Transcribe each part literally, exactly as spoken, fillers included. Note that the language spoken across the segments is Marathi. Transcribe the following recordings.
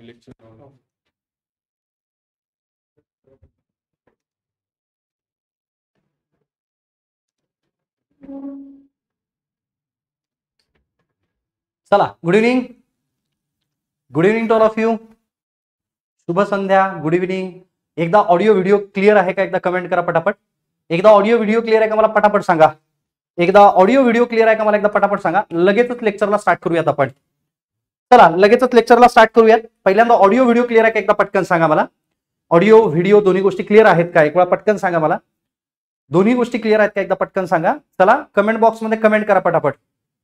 चला, good evening. Good evening to all of you. शुभ संध्या, गुड इव्हनिंग. एकदा ऑडिओ व्हिडिओ क्लिअर आहे का एकदा कमेंट करा पटापट. एकदा ऑडिओ व्हिडिओ क्लिअर आहे का मला पटापट सांगा. एकदा ऑडिओ व्हिडिओ क्लिअर आहे का मला एकदा पटापट सांगा. लगेचच लेक्चरला स्टार्ट करूयात आपण. चला, लगेचच लेक्चरला स्टार्ट करूयात. पहिल्यांदा ऑडिओ व्हिडिओ क्लिअर आहे का एकदा पटकन सांगा मला. ऑडिओ व्हिडिओ दोन्ही गोष्टी क्लिअर आहेत का एक वेळा पटकन सांगा मला. दोन्ही गोष्टी क्लिअर आहेत का एकदा पटकन सांगा. चला, कमेंट बॉक्स मध्ये कमेंट करा पटापट.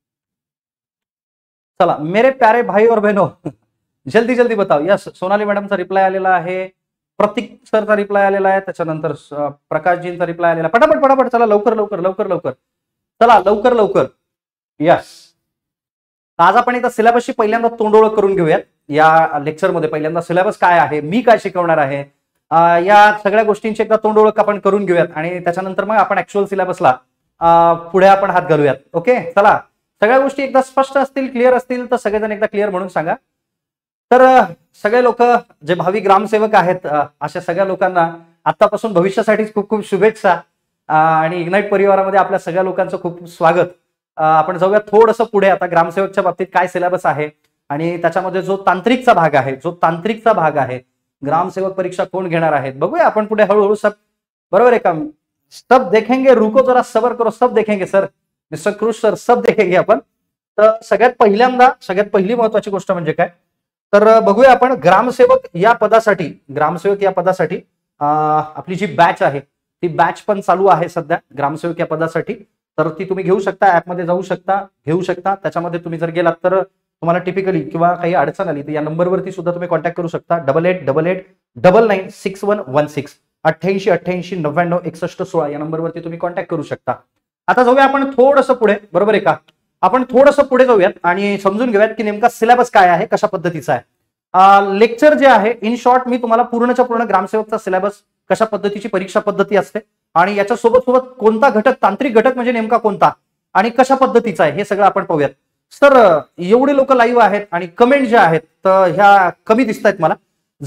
चला, मेरे प्यारे भाई और बहनों, जल्दी जल्दी बताओ. यस, सोनाली मॅडमचा रिप्लाय आलेला आहे, प्रतीक सरचा रिप्लाय आलेला आहे, त्याच्यानंतर प्रकाशजींचा रिप्लाय आलेला. पटापट पटापट चला, लवकर लवकर लवकर लवकर चला, लवकर लवकर. यस, आज आपण एकदा सिलेबसची पहिल्यांदा तोंडओळख करून घेऊयात. या लेक्चरमध्ये पहिल्यांदा सिलेबस काय आहे, मी काय शिकवणार आहे, या सगळ्या गोष्टींची एकदा तोंडओळख आपण करून घेऊयात आणि त्याच्यानंतर मग आपण ऍक्च्युअल सिलेबसला पुढे आपण हात घालूयात. ओके, चला, सगळ्या गोष्टी एकदा स्पष्ट असतील, क्लिअर असतील तर सगळेजण एकदा क्लिअर म्हणून सांगा. तर सगळे लोक जे भावी ग्रामसेवक आहेत अशा सगळ्या लोकांना आतापासून भविष्यासाठी खूप खूप शुभेच्छा आणि इग्नाइट परिवारामध्ये आपल्या सगळ्या लोकांचं खूप खूप स्वागत. आपण जाऊया थोडंसं पुढे. आता ग्रामसेवकच्या बाबतीत काय सिलेबस आहे आणि त्याच्यामध्ये जो तांत्रिकचा भाग आहे, जो तांत्रिकचा भाग आहे, ग्रामसेवक परीक्षा कोण घेणार आहेत बघूया आपण पुढे हळूहळू. सब बरोबर आहे का. सब देखेंगे, रुको जरा सबर करो, सब देखेंगे सर, मिस्टर क्रुश सर, सब देखेंगे आपण. तर सगळ्यात पहिल्यांदा सगळ्यात पहिली महत्वाची गोष्ट म्हणजे काय तर बघूया आपण ग्रामसेवक या पदासाठी. ग्रामसेवक या पदासाठी आपली जी बॅच आहे ती बॅच पण चालू आहे सध्या ग्रामसेवक या पदासाठी. तर ती तुम्ही घेऊ शकता, ऍपमध्ये जाऊ शकता, घेऊ शकता. त्याच्यामध्ये तुम्ही जर गेलात तर तुम्हाला टिपिकली किंवा काही अडचण आली तर या नंबरवरती सुद्धा तुम्ही कॉन्टॅक्ट करू शकता. Double eight double eight double nine six one one six अठ्ठ्याऐंशी अठ्ठ्याऐंशी नव्याण्णव एकसष्ट सोळा या नंबरवरती तुम्ही कॉन्टॅक्ट करू शकता. आता जाऊया आपण थोडंसं पुढे. बरोबर आहे का. आपण थोडंसं पुढे जाऊयात आणि समजून घेऊयात की नेमका सिलेबस काय आहे, कशा पद्धतीचा आहे. लेक्चर जे आहे इन शॉर्ट मी तुम्हाला पूर्णच्या पूर्ण ग्रामसेवकचा सिलेबस, कशा पद्धतीची परीक्षा पद्धती असते आणि याच्या सोबत सोबत कोणता घटक, तांत्रिक घटक म्हणजे नेमका कोणता आणि कशा पद्धतीचा आहे हे सगळं आपण पाहूयात. सर, एवढे लोक लाईव्ह आहेत आणि कमेंट ज्या आहेत तर ह्या कमी दिसत आहेत मला.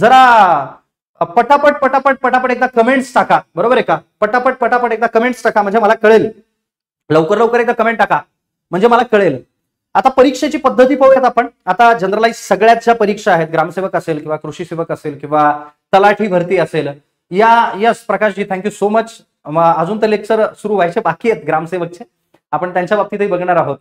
जरा पटापट पटापट पटापट एकदा कमेंट्स टाका. बरोबर आहे का. पटापट पटापट एकदा कमेंट्स टाका म्हणजे मला कळेल. लवकर लवकर एकदा कमेंट टाका म्हणजे मला कळेल. आता परीक्षेची पद्धती पाहूयात आपण. आता जनरलाइज सगळ्यात ज्या परीक्षा आहेत, ग्रामसेवक असेल किंवा कृषी सेवक असेल किंवा तलाठी भरती असेल, या yes Prakashji thank you so much. अजून तर लेक्चर सुरू व्हायचे बाकी आहेत ग्रामसेवकचे, आपण त्यांच्या बाबतीतही बघणार आहोत.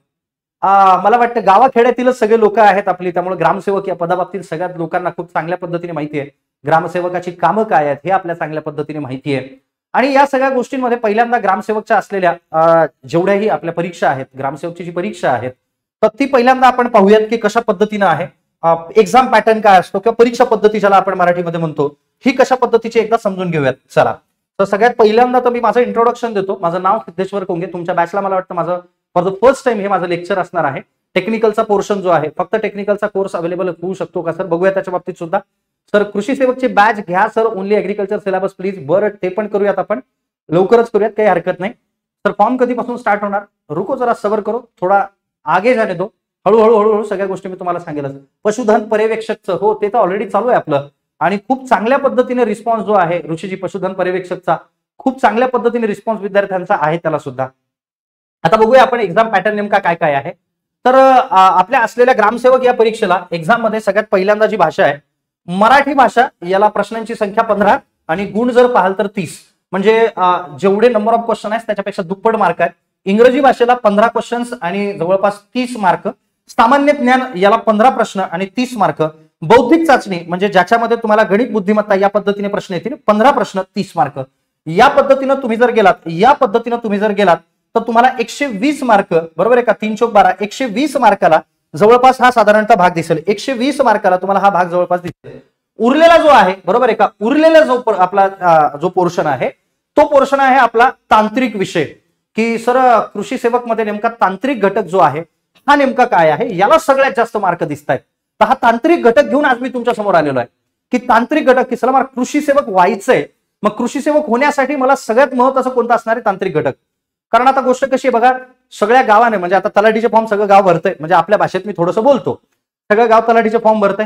मला वाटतं गावाखेड्यातीलच सगळे लोक आहेत आपली, त्यामुळे ग्रामसेवक या पदाबाबतीत सगळ्यात लोकांना खूप चांगल्या पद्धतीने माहिती आहे. ग्रामसेवकाची कामं काय आहेत हे आपल्या चांगल्या पद्धतीने माहिती आहे. आणि या सगळ्या गोष्टींमध्ये पहिल्यांदा ग्रामसेवकच्या असलेल्या जेवढ्याही आपल्या परीक्षा आहेत, ग्रामसेवकची जी परीक्षा आहेत तर ती पहिल्यांदा आपण पाहूयात की कशा पद्धतीनं आहे. एक्झाम पॅटर्न काय असतो किंवा परीक्षा पद्धती ज्याला आपण मराठीमध्ये म्हणतो, ही कशा पद्धतीची एकदा समजून घेऊयात. चला, तर सगळ्यात पहिल्यांदा तर मी माझं इंट्रोडक्शन देतो. माझं नाव सिद्धेश्वर कोंगे. तुमच्या बॅचला मला वाटतं माझं फॉर द फर्स्ट टाइम हे माझं लेक्चर असणार आहे. टेक्निकलचा पोर्शन जो आहे, फक्त टेक्निकलचा कोर्स अवेलेबल होऊ शकतो का सर, बघूया त्याच्या बाबतीत सुद्धा. सर, कृषी सेवकची बॅच घ्या sir, only agriculture syllabus please. बरं, ते पण करूयात आपण, लवकरच करूयात, काही हरकत नाही. सर, फॉर्म कधीपासून स्टार्ट होणार, रुको जरा सबर करो, थोडा आगे जाने दो. हळूहळू हळूहळू सगळ्या गोष्टी मी तुम्हाला सांगेलच. पशुधन पर्यवेक्षकचं, हो ते तर ऑलरेडी चालू आहे आपलं आणि खूप चांगल्या पद्धतीने रिस्पॉन्स जो आहे ऋषीजी पशुधन पर्यवेक्षकचा, खूप चांगल्या पद्धतीने रिस्पॉन्स विद्यार्थ्यांचा आहे त्याला सुद्धा. आता बघूया आपण एक्झाम पॅटर्न नेमका काय काय आहे. तर आपल्या असलेल्या ग्रामसेवक या परीक्षेला एक्झाम मध्ये सगळ्यात पहिल्यांदा जी भाषा आहे मराठी भाषा, याला प्रश्नांची संख्या पंधरा आणि गुण जर पाहाल तर तीस, म्हणजे जेवढे नंबर ऑफ क्वेश्चन आहेत त्याच्यापेक्षा दुप्पट मार्क आहेत. इंग्रजी भाषेला पंधरा क्वेश्चन्स आणि जवळपास तीस मार्क. सामान्य ज्ञान याला पंधरा प्रश्न आणि तीस मार्क. बौद्धिक चाचणी म्हणजे ज्याच्यामध्ये तुम्हाला गणित बुद्धिमत्ता या पद्धतीने प्रश्न येतील, पंधरा प्रश्न तीस मार्क. या पद्धतीनं तुम्ही जर गेलात या पद्धतीनं तुम्ही जर गेलात तर तुम्हाला एकशे वीस मार्क, बरोबर आहे का, तीन चौक बारा, एकशे वीस मार्काला जवळपास हा साधारणतः भाग दिसेल. एकशे वीस मार्काला तुम्हाला हा भाग जवळपास दिसेल. उरलेला जो आहे, बरोबर आहे का, उरलेला जो आपला जो पोर्शन आहे तो पोर्शन आहे आपला तांत्रिक विषय, की सर कृषी सेवक मध्ये नेमका तांत्रिक घटक जो आहे हा नेमका काय आहे, याला सगळ्यात जास्त मार्क दिसत आहेत. तर हा तांत्रिक घटक घेऊन आज मी तुमच्या समोर आलेलो आहे की तांत्रिक घटक, की चला मला कृषी सेवक व्हायचंय, मग कृषी सेवक होण्यासाठी मला सगळ्यात महत्वाचं कोणतं असणार आहे, तांत्रिक घटक. कारण आता गोष्ट कशी आहे बघा, सगळ्या गावाने म्हणजे आता तलाठीचे फॉर्म सगळं गाव भरतंय, म्हणजे आपल्या भाषेत मी थोडंसं बोलतो, सगळं गाव तलाठीचे फॉर्म भरतंय.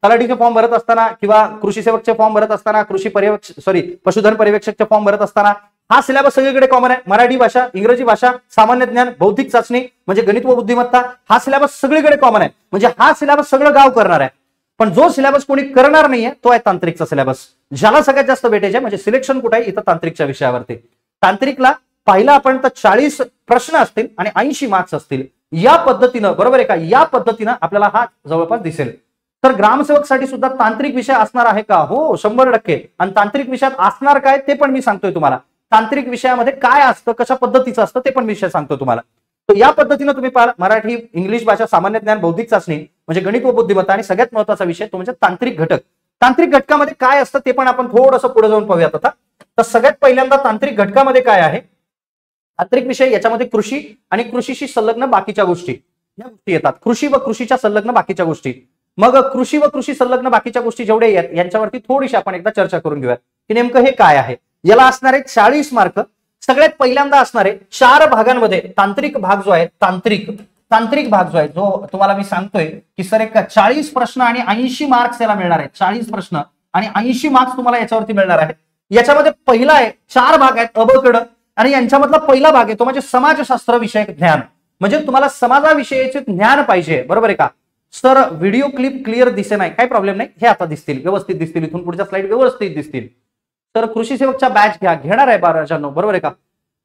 तलाठीचे फॉर्म भरत असताना किंवा कृषी सेवकचे फॉर्म भरत असताना, कृषी पर्यवेक्षक सॉरी पशुधन पर्यवेक्षकचे फॉर्म भरत असताना हा सिलेबस सगळीकडे कॉमन आहे. मराठी भाषा, इंग्रजी भाषा, सामान्य ज्ञान, बौद्धिक चाचणी म्हणजे गणित व बुद्धिमत्ता, हा सिलेबस सगळीकडे कॉमन आहे. म्हणजे हा सिलेबस सगळं गाव करणार आहे. पण जो सिलेबस कोणी करणार नाहीये तो आहे तांत्रिकचा सिलेबस, ज्याला सगळ्यात जास्त वेटेज आहे. म्हणजे सिलेक्शन कुठे आहे? इथं तांत्रिकच्या विषयावरती. तांत्रिकला पहिला आपण तर चाळीस प्रश्न असतील आणि ऐंशी मार्क्स असतील. या पद्धतीनं, बरोबर आहे का, या पद्धतीनं आपल्याला हा जवळपास दिसेल. तर ग्रामसेवकसाठी सुद्धा तांत्रिक विषय असणार आहे का? हो, शंभर टक्के. आणि तांत्रिक विषयात असणार काय ते पण मी सांगतोय तुम्हाला. तांत्रिक विषयामध्ये काय असतं, कशा पद्धतीचं असतं ते पण विषय सांगतो तुम्हाला. तर या पद्धतीनं तुम्ही पाहा, मराठी, इंग्लिश भाषा, सामान्य ज्ञान, बौद्धिक चाचणी म्हणजे गणित व बुद्धिमत्ता आणि सगळ्यात महत्वाचा विषय तो म्हणजे तांत्रिक घटक. तांत्रिक घटकामध्ये काय असतं ते पण आपण थोडंसं पुढे जाऊन पाहूयात आता. तर सगळ्यात पहिल्यांदा तांत्रिक घटकामध्ये काय आहे? तांत्रिक विषय याच्यामध्ये कृषी आणि कृषीशी संलग्न बाकीच्या गोष्टी या गोष्टी येतात. कृषी व कृषीच्या संलग्न बाकीच्या गोष्टी. मग कृषी व कृषी संलग्न बाकीच्या गोष्टी जेवढे आहेत यांच्यावरती थोडीशी आपण एकदा चर्चा करून घेऊया की नेमकं हे काय आहे. याला असणारे चाळीस मार्क. सगळ्यात पहिल्यांदा असणारे चार भागांमध्ये तांत्रिक भाग जो आहे, तांत्रिक तांत्रिक भाग जो आहे, जो तुम्हाला मी सांगतोय की सर एक चाळीस प्रश्न आणि ऐंशी मार्क्स याला मिळणार आहेत. चाळीस प्रश्न आणि ऐंशी मार्क्स तुम्हाला याच्यावरती मिळणार आहेत. याच्यामध्ये पहिला आहे, चार भाग आहेत अ ब क ड आणि यांच्यामधला पहिला भाग आहे तो म्हणजे समाजशास्त्र विषयक ज्ञान. म्हणजे तुम्हाला समाजाविषयीचे ज्ञान पाहिजे, बरोबर आहे का. सर व्हिडिओ क्लिप क्लिअर दिसे नाही, काही प्रॉब्लेम नाही, हे आता दिसतील, व्यवस्थित दिसतील, इथून पुढच्या स्लाइड व्यवस्थित दिसतील. तर कृषी सेवकच्या बॅच घ्या, घेणार आहे बाराजांनो, बरोबर आहे का.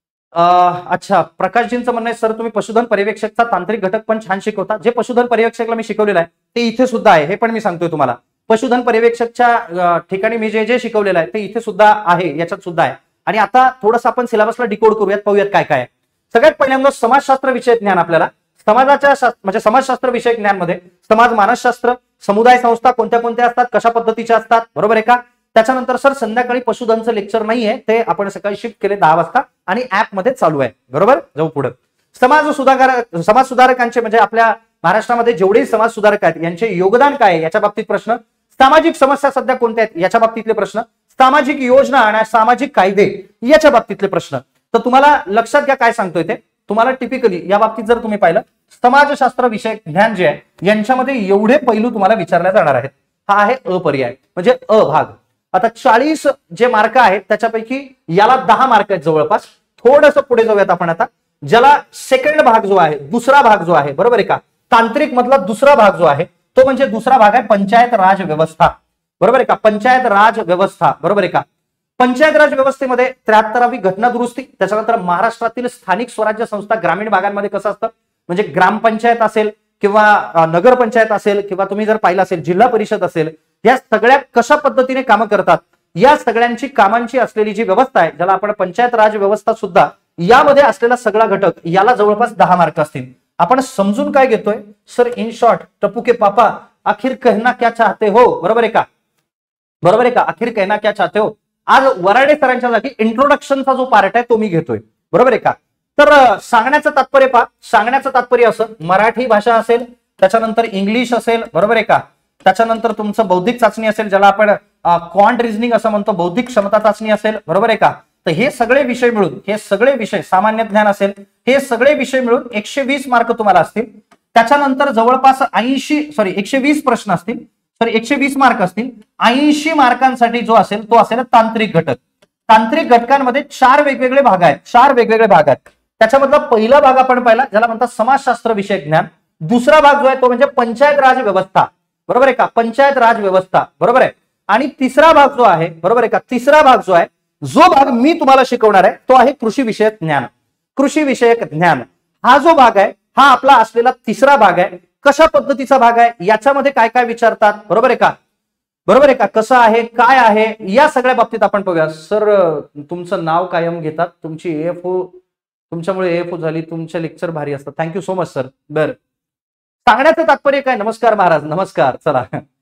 अच्छा, प्रकाशजींचं म्हणणं आहे सर तुम्ही पशुधन पर्यवेक्षकचा तांत्रिक घटक पण छान शिकवता. जे पशुधन पर्यवेक्षकला मी शिकवलेलं आहे ते इथे सुद्धा आहे, हे पण मी सांगतोय तुम्हाला. पशुधन पर्यवेक्षकच्या ठिकाणी मी जे जे शिकवलेलं आहे ते इथे सुद्धा आहे, याच्यात सुद्धा आहे. आणि आता थोडंसं आपण सिलेबसला डिकोड करूयात, पाहूयात काय काय आहे. सगळ्यात पहिल्यांदा समाजशास्त्र विषय ज्ञान. आपल्याला समाजाच्या म्हणजे समाजशास्त्र विषय ज्ञानमध्ये समाज मानसशास्त्र, समुदाय संस्था कोणत्या कोणत्या असतात, कशा पद्धतीच्या असतात, बरोबर आहे का. त्याच्यानंतर सर संध्याकाळी पशुधनचं लेक्चर नाहीये, ते आपण सकाळी शिफ्ट केले दहा वाजता आणि ऍप मध्ये चालू आहे, बरोबर. जाऊ पुढे. समाज सुधारक समाज सुधारकांचे म्हणजे आपल्या महाराष्ट्रामध्ये जेवढे समाज सुधारक आहेत यांचे योगदान काय आहे याच्या बाबतीत प्रश्न. सामाजिक समस्या सध्या कोणत्या आहेत याच्या बाबतीतले प्रश्न. सामाजिक योजना आणि सामाजिक कायदे याच्या बाबतीतले प्रश्न. तर तुम्हाला लक्षात घ्या काय सांगतोय ते. तुम्हाला टिपिकली या बाबतीत जर तुम्ही पाहिलं समाजशास्त्र विषयक ज्ञान जे आहे यांच्यामध्ये एवढे पैलू तुम्हाला विचारले जाणार आहेत. हा आहे अ पर्याय म्हणजे अ भाग. आता चाळीस जे मार्क आहेत त्याच्यापैकी याला दहा मार्क आहेत जवळपास. थोडंसं पुढे जाऊयात आपण आता. ज्याला सेकंड भाग जो आहे, दुसरा भाग जो आहे, बरोबर आहे का, तांत्रिक मधला दुसरा भाग जो आहे तो म्हणजे दुसरा भाग आहे पंचायत राज व्यवस्था, बरोबर आहे का. पंचायत राज व्यवस्था, बरोबर आहे का. पंचायत राज व्यवस्थेमध्ये त्र्याहत्तरावी घटना दुरुस्ती, त्याच्यानंतर महाराष्ट्रातील स्थानिक स्वराज्य संस्था ग्रामीण भागांमध्ये कसं असतं म्हणजे ग्रामपंचायत असेल किंवा नगरपंचायत असेल किंवा तुम्ही जर पाहिलं असेल जिल्हा परिषद असेल, या सगळ्या कशा पद्धतीने कामं करतात या सगळ्यांची कामांची असलेली जी व्यवस्था आहे ज्याला आपण पंचायत राज व्यवस्था सुद्धा, यामध्ये असलेला सगळा घटक याला जवळपास दहा मार्क असतील. आपण समजून काय घेतोय सर, इन शॉर्ट टप्पू के पापा आखिर कहना क्या चाहते हो, बरोबर आहे का, बरोबर आहे का, आखिर कहना क्या चाहते हो. आज वराडे सरांच्या जागी इंट्रोडक्शनचा जो पार्ट आहे तो मी घेतोय, बरोबर आहे का. तर सांगण्याचं तात्पर्य पहा, सांगण्याचं तात्पर्य असं मराठी भाषा असेल, त्याच्यानंतर इंग्लिश असेल, बरोबर आहे का, त्याच्यानंतर तुमचं बौद्धिक चाचणी असेल ज्याला आपण क्वांट रिझनिंग असं म्हणतो, बौद्धिक क्षमता चाचणी असेल, बरोबर आहे का. तर हे सगळे विषय मिळून, हे सगळे विषय, सामान्य ज्ञान असेल, हे सगळे विषय मिळून एकशे वीस मार्क तुम्हाला असतील. त्याच्यानंतर जवळपास ऐंशी सॉरी एकशे वीस प्रश्न असतील, सॉरी एकशे वीस मार्क असतील. ऐंशी मार्कांसाठी जो असेल तो असेल तांत्रिक घटक. तांत्रिक घटकांमध्ये चार वेगवेगळे भाग आहेत, चार वेगवेगळे भाग आहेत. त्याच्यामधला पहिला भाग आपण पाहिला ज्याला म्हणतात समाजशास्त्र विषयक ज्ञान. दुसरा भाग जो आहे तो म्हणजे पंचायत राज व्यवस्था, बरोबर आहे का, पंचायत राज व्यवस्था, बरोबर आहे. आणि तिसरा भाग जो आहे, बरोबर आहे का, तिसरा भाग जो आहे, जो भाग मी तुम्हाला शिकवणार आहे तो आहे कृषी विषयक ज्ञान. कृषी विषयक ज्ञान हा जो भाग आहे हा आपला असलेला तिसरा भाग आहे. कशा पद्धतीचा भाग आहे, याच्यामध्ये काय काय विचारतात, बरोबर आहे का, बरोबर आहे का, कसं आहे, काय आहे, या सगळ्या बाबतीत आपण पाहूया. सर तुमचं नाव कायम घेतात, तुमची एफ ओ तुमच्यामुळे एफ ओ झाली, तुमचे लेक्चर भारी असतात, थँक्यू सो मच सर. बर, सांगण्याचं तात्पर्य काय, नमस्कार महाराज, नमस्कार. चला,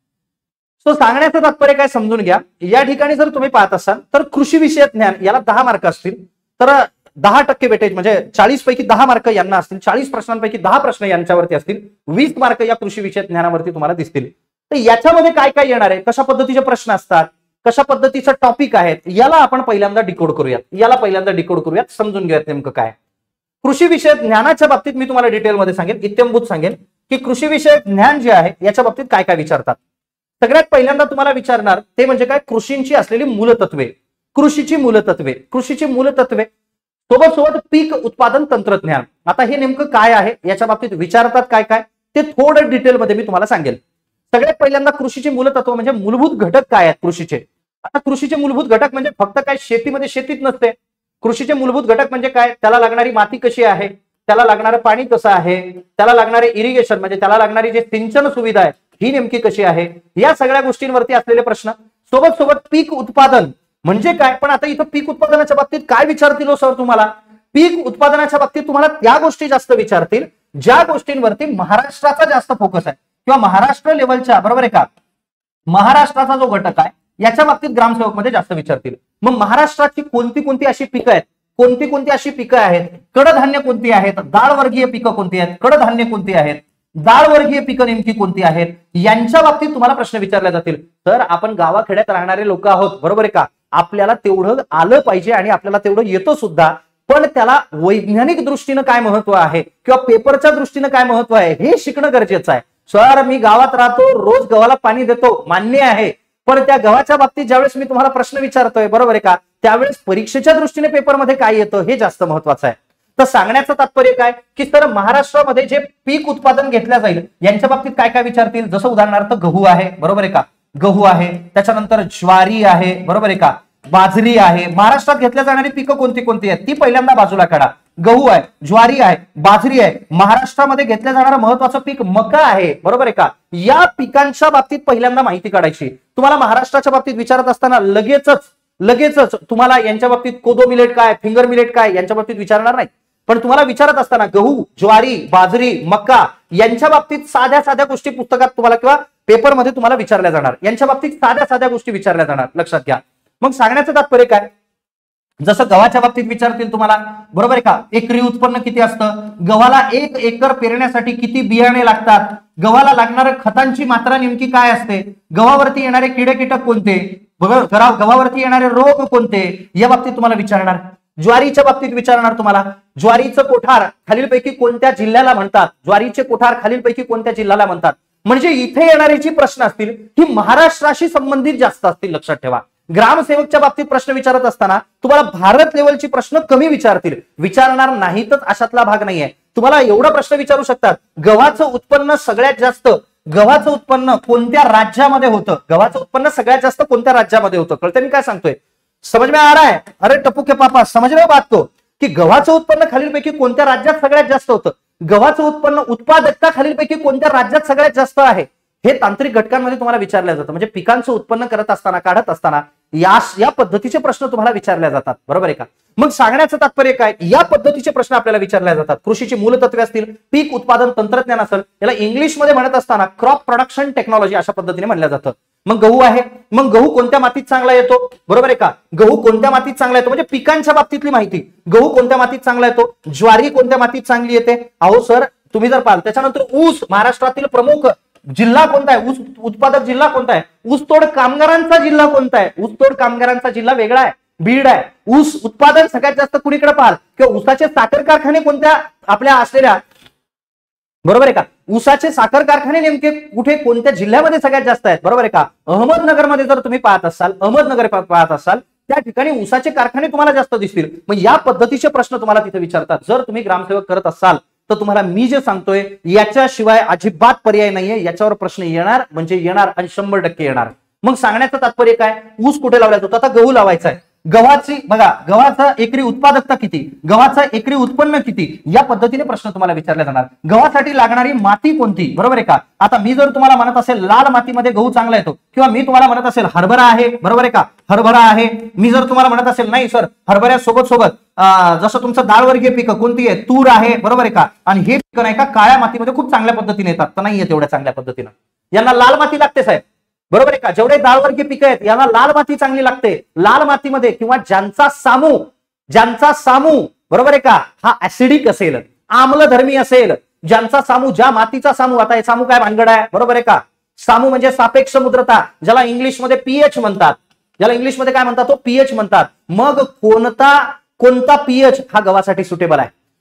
सो सांगण्याचं तात्पर्य काय समजून घ्या. या ठिकाणी जर तुम्ही पाहत असाल तर कृषी विषयक ज्ञान याला दहा मार्क असतील, तर दहा टक्के वेटेज म्हणजे चाळीस पैकी दहा मार्क यांना असतील. चाळीस प्रश्नांपैकी दहा प्रश्न यांच्यावरती असतील, वीस मार्क या कृषी विषयक ज्ञानावरती तुम्हाला दिसतील. तर याच्यामध्ये काय काय येणार आहे, कशा पद्धतीचे प्रश्न असतात, कशा पद्धतीचं टॉपिक आहेत, याला आपण पहिल्यांदा डिकोड करूयात. याला पहिल्यांदा डिकोड करूयात, समजून घेऊयात नेमकं काय. कृषी विषयक ज्ञानाच्या बाबतीत मी तुम्हाला डिटेलमध्ये सांगेन, इत्यंभूत सांगेन की कृषी विषयक ज्ञान जे आहे याच्या बाबतीत काय काय विचारतात. सगळ्यात पहिल्यांदा तुम्हाला विचारणार ते म्हणजे काय, कृषींची असलेली मूलतत्वे. कृषीची मूलतत्वे, कृषीची मूलतत्वे सोबत सोबत पीक उत्पादन तंत्रज्ञान. आता हे नेमकं काय आहे, याच्या बाबतीत विचारतात काय काय ते थोडं डिटेलमध्ये मी तुम्हाला सांगेल. सगळ्यात पहिल्यांदा कृषीची मूलतत्व म्हणजे मूलभूत घटक काय आहेत कृषीचे. आता कृषीचे मूलभूत घटक म्हणजे फक्त काय शेतीमध्ये शेतीत नसते. कृषीचे मूलभूत घटक म्हणजे काय, त्याला लागणारी माती कशी आहे, त्याला लागणारं पाणी कसं आहे, त्याला लागणारे इरिगेशन म्हणजे त्याला लागणारी जे सिंचन सुविधा आहे ही नेमकी कशी आहे, या सगळ्या गोष्टींवरती असलेले प्रश्न. सोबत सोबत पीक उत्पादन म्हणजे काय. पण आता इथं पीक उत्पादनाच्या बाबतीत काय विचारतील हो सर तुम्हाला, पीक उत्पादनाच्या बाबतीत तुम्हाला त्या गोष्टी जास्त विचारतील ज्या गोष्टींवरती महाराष्ट्राचा जास्त फोकस आहे किंवा महाराष्ट्र लेवलच्या, बरोबर आहे का, महाराष्ट्राचा जो घटक आहे याच्या बाबतीत ग्रामसेवक मध्ये जास्त विचारतील. मग महाराष्ट्राची कोणती कोणती अशी पिकं आहेत, कोणती कोणती अशी पिकं आहेत, कडधान्य कोणती आहेत, डाळ वर्गीय पिकं कोणती आहेत, कडधान्य कोणती आहेत, डाळ वर्गीय पिकं नेमकी कोणती आहेत, यांच्या बाबतीत तुम्हाला प्रश्न विचारले जातील. तर आपण गावाखेड्यात राहणारे लोक आहोत, बरोबर आहे का, आपल्याला तेवढं आलं पाहिजे आणि आपल्याला तेवढं येतं सुद्धा, पण त्याला वैज्ञानिक दृष्टीनं काय महत्व आहे किंवा पेपरच्या दृष्टीनं काय महत्व आहे हे शिकणं गरजेचं आहे. सर मी गावात राहतो, रोज गव्हाला पाणी देतो, मान्य आहे, पण त्या गव्हाच्या बाबतीत ज्यावेळेस मी तुम्हाला प्रश्न विचारतोय, बरोबर आहे का, त्यावेळेस परीक्षेच्या दृष्टीने पेपरमध्ये काय येतं हे जास्त महत्वाचं आहे. तर सांगण्याचं तात्पर्य काय की सर महाराष्ट्रामध्ये जे पीक उत्पादन घेतल्या जाईल यांच्या बाबतीत काय काय विचारतील. जसं उदाहरणार्थ गहू आहे, बरोबर आहे का, गहू आहे, त्याच्यानंतर ज्वारी आहे, बरोबर आहे का, बाजरी आहे. महाराष्ट्रात घेतल्या जाणारी पिकं कोणती कोणती आहेत ती पहिल्यांदा बाजूला काढा. गहू आहे, ज्वारी आहे, बाजरी आहे. महाराष्ट्रामध्ये घेतल्या जाणारं महत्वाचं पीक मका आहे, बरोबर आहे का. या पिकांच्या बाबतीत पहिल्यांदा माहिती काढायची. तुम्हाला महाराष्ट्राच्या बाबतीत विचारत असताना लगेचच लगेचच तुम्हाला यांच्या बाबतीत कोदो मिलेट काय, फिंगर मिलेट काय यांच्या बाबतीत विचारणार नाही, पण तुम्हाला विचारत असताना गहू, ज्वारी, बाजरी, मका यांच्या बाबतीत साध्या साध्या गोष्टी पुस्तकात तुम्हाला किंवा पेपरमध्ये तुम्हाला विचारल्या जाणार. यांच्या बाबतीत साध्या साध्या गोष्टी विचारल्या जाणार, लक्षात घ्या. मग सांगण्याचं तात्पर्य काय, जसं गव्हाच्या बाबतीत विचारतील तुम्हाला, बरोबर आहे का, एकरी उत्पन्न किती असतं, गव्हाला एक एकर पेरण्यासाठी किती बियाणे लागतात, गव्हाला लागणाऱ्या खतांची मात्रा नेमकी काय असते, गव्हावरती येणारे किडे कीटक कोणते, गव्हावरती येणारे रोग कोणते, या बाबतीत तुम्हाला विचारणार. ज्वारीच्या बाबतीत विचारणार तुम्हाला, ज्वारीचं कोठार खालीलपैकी कोणत्या जिल्ह्याला म्हणतात, ज्वारीचे कोठार खालीलपैकी कोणत्या जिल्ह्याला म्हणतात. म्हणजे इथे येणारे जी प्रश्न असतील ही महाराष्ट्राशी संबंधित जास्त असतील, लक्षात ठेवा. ग्रामसेवकच्या बाबतीत प्रश्न विचारत असताना तुम्हाला भारत लेवलची प्रश्न कमी विचारतील, विचारणार नाहीतच अशातला भाग नाहीये. तुम्हाला एवढा प्रश्न विचारू शकतात, गव्हाचं उत्पन्न सगळ्यात जास्त गव्हाचं उत्पन्न कोणत्या राज्यामध्ये होतं, गव्हाचं उत्पन्न सगळ्यात जास्त कोणत्या राज्यामध्ये होतं. कळतं मी काय सांगतोय, समझ में आ रहा है, अरे टप्पू के पापा समझ रहे हो बात को, की गव्हाचं उत्पन्न खालीलपैकी कोणत्या राज्यात सगळ्यात जास्त होतं, गव्हाचं उत्पन्न उत्पादकता खालीलपैकी कोणत्या राज्यात सगळ्यात जास्त आहे, हे तांत्रिक घटकांमध्ये तुम्हाला विचारलं जातं. म्हणजे पिकांचं उत्पन्न करत असताना, काढत असताना या या पद्धतीचे प्रश्न तुम्हाला विचारले जातात, बरोबर आहे का. मग सांगण्याचं तात्पर्य काय, या पद्धतीचे प्रश्न आपल्याला विचारले जातात. कृषीची मूलतत्वे असतील, पीक उत्पादन तंत्रज्ञान असेल, याला इंग्लिशमध्ये म्हणत असताना क्रॉप प्रोडक्शन टेक्नॉलॉजी अशा पद्धतीने म्हणलं जातं. मग गहू आहे, मग गहू कोणत्या मातीत चांगला येतो, बरोबर आहे का, गहू कोणत्या मातीत चांगला येतो म्हणजे पिकांच्या बाबतीतली माहिती. गहू कोणत्या मातीत चांगला येतो, ज्वारी कोणत्या मातीत चांगली येते. अहो सर तुम्ही जर पाहाल, त्याच्यानंतर ऊस, महाराष्ट्रातील प्रमुख जिल्हा कोणता आहे, ऊस उत्पादक जिल्हा कोणता आहे, ऊसतोड कामगारांचा जिल्हा कोणता आहे, ऊसतोड कामगारांचा जिल्हा वेगळा आहे, बीड आहे. ऊस उत्पादन सगळ्यात जास्त कुणीकडे पाहाल किंवा ऊसाचे साखर कारखाने कोणत्या आपल्या असलेल्या, बरोबर आहे का, ऊसाचे साखर कारखाने नेमके कुठे कोणत्या जिल्ह्यामध्ये सगळ्यात जास्त आहेत, बरोबर आहे का. अहमदनगरमध्ये जर तुम्ही पाहत असाल, अहमदनगर पाहत असाल त्या ठिकाणी ऊसाचे कारखाने तुम्हाला जास्त दिसतील. मग या पद्धतीचे प्रश्न तुम्हाला तिथे विचारतात. जर तुम्ही ग्रामसेवक करत असाल तर तुम्हाला मी जे सांगतोय याच्याशिवाय अजिबात पर्याय नाहीये, याच्यावर प्रश्न येणार म्हणजे येणार आणि शंभर टक्के येणार. मग सांगण्याचं तात्पर्य काय, ऊस कुठे लावला जातो, आता गहू लावायचा आहे, गव्हाची बघा गव्हाचा एकरी उत्पादकता किती, गव्हाचा एकरी उत्पन्न किती, या पद्धतीने प्रश्न तुम्हाला विचारले जाणार. गव्हासाठी लागणारी माती कोणती, बरोबर आहे का. आता मी जर तुम्हाला म्हणत असेल लाल मातीमध्ये गहू चांगला येतो, किंवा मी तुम्हाला म्हणत असेल हरभरा आहे, बरोबर आहे का, हरभरा आहे. मी जर तुम्हाला म्हणत असेल नाही सर हरभऱ्या सोबत सोबत जसं तुमचं डाळवर्गीय पिकं कोणती आहे, तूर आहे, बरोबर आहे का, आणि हे पिकं नाही का काळ्या मातीमध्ये खूप चांगल्या पद्धतीने येतात, तर नाही येत एवढ्या चांगल्या पद्धतीनं, यांना लाल माती लागते साहेब, बरोबर आहे का. जेवढे डाळवर्गीय पिकं आहेत यांना लाल माती चांगली लागते. लाल मातीमध्ये किंवा ज्यांचा सामू ज्यांचा सामू बरोबर आहे का हा ऍसिडिक असेल, आम्लधर्मी असेल, ज्यांचा सामू, ज्या मातीचा सामू, आता हे सामू काय भानगड आहे, बरोबर आहे का. सामू म्हणजे सापेक्ष समुद्रता, ज्याला इंग्लिशमध्ये पीएच म्हणतात, ज्याला इंग्लिशमध्ये काय म्हणतात तो पीएच म्हणतात. मग कोणता कोणता पीएच हा गव्हासाठी सुटेबल आहे.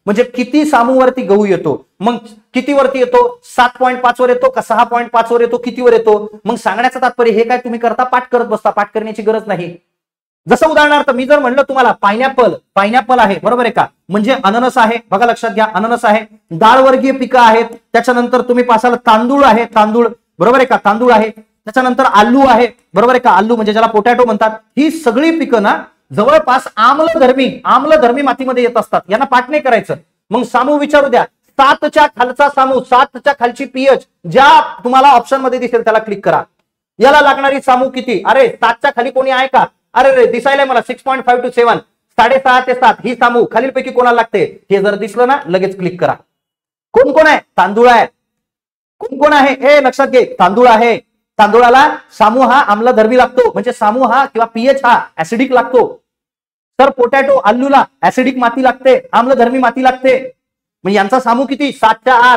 म्हणजे किती सामूवरती गहू येतो, मग किती वरती येतो, सात पॉईंट पाच वर येतो का सहा पॉईंट पाच वर येतो, कितीवर येतो, मग सांगण्याचं तात्पर्य हे काय तुम्ही करता, पाठ करत बसता, पाठ करण्याची गरज नाही. जसं उदाहरणार्थ मी जर म्हणलं तुम्हाला पायनॅपल, पायनॅपल आहे बरोबर आहे का, म्हणजे अननस आहे, बघा लक्षात घ्या अननस आहे, डाळवर्गीय पिकं आहेत. त्याच्यानंतर तुम्ही पासाल तांदूळ आहे, तांदूळ बरोबर आहे का, तांदूळ आहे. त्याच्यानंतर आलू आहे बरोबर आहे का, आलू म्हणजे ज्याला पोटॅटो म्हणतात. ही सगळी पिकं ना जवळपास आम्लधर्मी आम्लधर्मी मातीमध्ये येत असतात, यांना पाठ नाही करायचं. मग सामू विचारू द्या, सातच्या खालचा सामू, सातच्या खालची पीएच ज्या तुम्हाला ऑप्शन मध्ये दिसेल त्याला क्लिक करा. याला लागणारी सामू किती, अरे सातच्या खाली कोणी आहे का, अरे रे दिसायला मला six point five two seven, साडेसहा ते सात ही सामू खालीलपैकी कोणाला लागते, हे जर दिसलं ना लगेच क्लिक करा. कोण कोण आहे, तांदूळ आहे. कोण कोण आहे, हे लक्षात घे, तांदूळ आहे. तांदूळाला सामू हा आम्लधर्मी लागतो, म्हणजे सामू हा किंवा पीएच हा ऍसिडिक लागतो. तर पोटॅटो आलूला ऍसिडिक माती लागते, आम्लधर्मी माती लागते. म्हणजे यांचा सामू किती, सातच्या आत.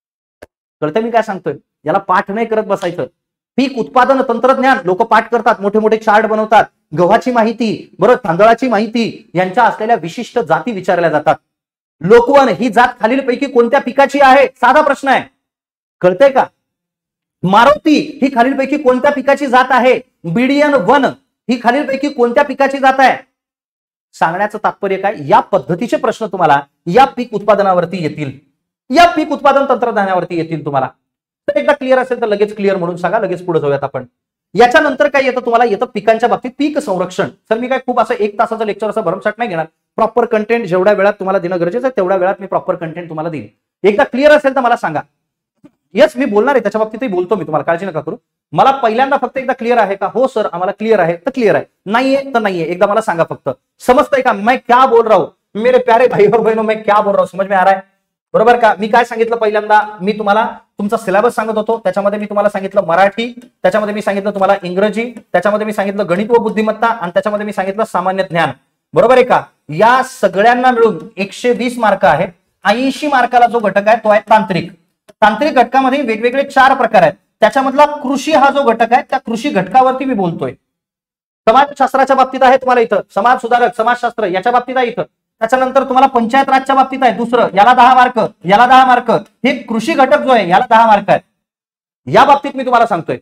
कळतं मी काय सांगतोय, याला पाठ नाही करत बसायचं. पीक उत्पादन तंत्रज्ञान लोक पाठ करतात, मोठे मोठे चार्ट बनवतात. गव्हाची माहिती बरोबर, तांदळाची माहिती, यांच्या असलेल्या विशिष्ट जाती विचारल्या जातात. लोकवन ही जात खालीलपैकी कोणत्या पिकाची आहे, साधा प्रश्न आहे, कळतंय का. मारुती ही खालीलपैकी कोणत्या पिकाची जात आहे, बीडीएन वन ही खालीलपैकी कोणत्या पिकाची जात आहे. सांगण्याचं तात्पर्य काय, या पद्धतीचे प्रश्न तुम्हाला या पीक उत्पादनावरती येतील, या पीक उत्पादन तंत्रज्ञानावरती येतील तुम्हाला. तर एकदा क्लिअर असेल तर लगेच क्लिअर म्हणून सांगा, लगेच पुढे जाऊयात आपण. याच्यानंतर काय येतं तुम्हाला, येतं पिकांच्या बाबतीत पीक संरक्षण. तर मी काय खूप असं एक तासाचं लेक्चर असं भरमसाठ नाही घेणार, प्रॉपर कंटेंट जेवढ्या वेळात तुम्हाला देणं गरजेचं आहे तेवढ्या वेळात मी प्रॉपर कंटेंट तुम्हाला देईन. एकदा क्लिअर असेल तर मला सांगा. येस मी बोलणार आहे, त्याच्या बाबतीतही बोलतो मी, तुम्हाला काळजी नका करू. मला पहिल्यांदा फक्त एकदा क्लिअर आहे का, हो सर आम्हाला क्लिअर आहे तर क्लिअर आहे, नाहीये तर नाहीये, एकदा मला सांगा फक्त. समजतंय का, मैं क्या बोल रहा हूं मेरे प्यारे भाई और बहनों, मैं क्या बोल रहा हूं, समझ में आ रहा है बरोबर का. मी काय सांगितलं पहिल्यांदा, मी तुम्हाला तुमचा सिलेबस सांगत होतो, त्याच्यामध्ये मी तुम्हाला सांगितलं मराठी, त्याच्यामध्ये मी सांगितलं तुम्हाला इंग्रजी, त्याच्यामध्ये मी सांगितलं गणित व बुद्धिमत्ता, आणि त्याच्यामध्ये मी सांगितलं सामान्य ज्ञान बरोबर आहे का. या सगळ्यांना मिळून एकशे वीस मार्क आहेत. ऐंशी मार्काला जो घटक आहे तो आहे तांत्रिक. तांत्रिक घटकामध्ये वेगवेगळे चार प्रकार आहेत. त्याच्यामधला कृषी हा जो घटक आहे त्या कृषी घटकावरती मी बोलतोय. समाजशास्त्राच्या बाबतीत आहे तुम्हाला इथं, समाज सुधारक समाजशास्त्र याच्या बाबतीत आहे इथं. त्याच्यानंतर तुम्हाला पंचायत राजच्या बाबतीत आहे दुसरं, याला दहा मार्क, याला दहा मार्क. हे कृषी घटक जो आहे याला दहा मार्क आहेत. या बाबतीत मी तुम्हाला सांगतोय,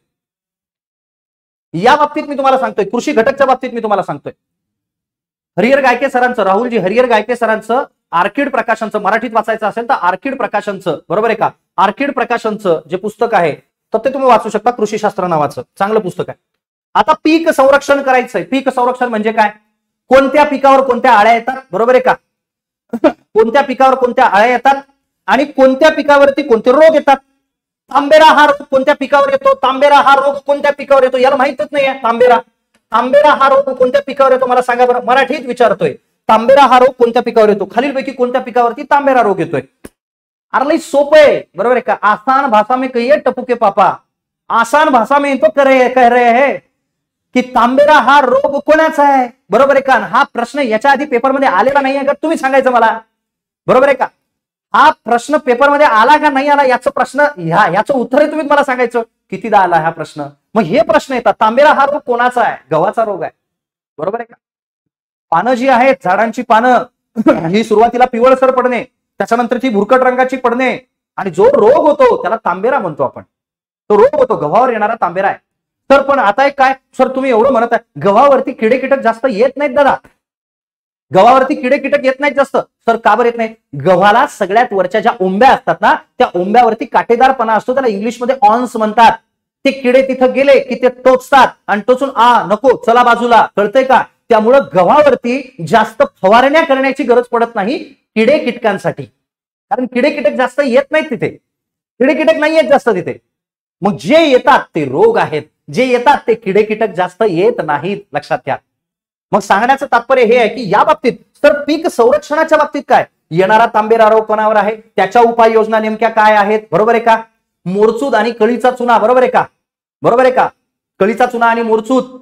या बाबतीत मी तुम्हाला सांगतोय कृषी घटकच्या बाबतीत मी तुम्हाला सांगतोय. हरिहर गायके सरांचं, राहुलजी हरिहर गायके सरांचं आर्किड प्रकाशनचं, मराठीत वाचायचं असेल तर आर्किड प्रकाशनचं बरोबर आहे का, आर्किड प्रकाशनचं जे पुस्तक आहे तर ते तुम्ही वाचू शकता, कृषीशास्त्र नावाचं चांगलं पुस्तक आहे. आता पीक संरक्षण करायचंय. पीक संरक्षण म्हणजे काय, कोणत्या पिकावर कोणत्या आळ्या येतात बरोबर आहे का, कोणत्या पिकावर कोणत्या आळ्या येतात आणि कोणत्या पिकावरती कोणते रोग येतात. तांबेरा हा रोग कोणत्या पिकावर येतो, तांबेरा हा रोग कोणत्या पिकावर येतो, याला माहितच नाहीये. तांबेरा तांबेरा हा रोग कोणत्या पिकावर येतो मला सांगा बरं, मराठीत विचारतोय. तांबेरा हा रोग कोणत्या पिकावर येतो, खालीलपैकी कोणत्या पिकावरती तांबेरा रोग येतोय. अरे लई सोपं आहे बरोबर आहे का. आसान भाषा में कहिए टपू के पापा, आसान भाषा में तो करे कह रहे हैं की तांबेरा हा रोग कोणाचा आहे बरोबर आहे का. हा प्रश्न याच्या आधी पेपरमध्ये आलेला नाही आहे का, तुम्ही सांगायचं मला बरोबर आहे का. हा प्रश्न पेपरमध्ये आला का नाही आला याचं प्रश्न, ह्या याचं उत्तरही तुम्ही मला सांगायचं कितीदा आला हा प्रश्न. मग हे प्रश्न येतात, तांबेरा हा रोग कोणाचा आहे, गव्हाचा रोग आहे बरोबर आहे का. पानं जी आहेत झाडांची पानं ही सुरुवातीला पिवळसर पडणे, त्याच्यानंतर ती भुरकट रंगाची पडणे, आणि जो रोग होतो त्याला तांबेरा म्हणतो आपण. तो रोग होतो गव्हावर येणारा तांबेरा आहे. तर पण आता एक काय सर तुम्ही एवढं म्हणत आहे, गव्हावरती किडे कीटक जास्त येत नाहीत दादा, गव्हावरती किडे कीटक येत नाहीत जास्त. सर का बरं येत नाही, गव्हाला सगळ्यात वरच्या ज्या ओंब्या असतात ना त्या ओंब्यावरती काटेदारपणा असतो, त्याला इंग्लिशमध्ये ऑन्स म्हणतात. ते किडे तिथं गेले की ते टोचतात आणि टोचून आ नको चला बाजूला, कळतंय का. त्यामुळं गव्हावरती जास्त फवारण्या करण्याची गरज पडत नाही किडे कीटकांसाठी, कारण किडे कीटक जास्त येत नाहीत तिथे, किडे कीटक नाही येत जास्त तिथे. मग जे येतात ते रोग आहेत, जे येतात ते किडे कीटक जास्त येत नाहीत, लक्षात घ्या. मग सांगण्याचं तात्पर्य हे आहे की या बाबतीत तर पीक संरक्षणाच्या बाबतीत काय, येणारा तांबेरा रोग कोणावर आहे, त्याच्या उपाययोजना नेमक्या काय आहेत बरोबर आहे का. मोरचूद आणि कळीचा चुना बरोबर आहे का, बरोबर आहे का. कळीचा चुना आणि मोरचूद,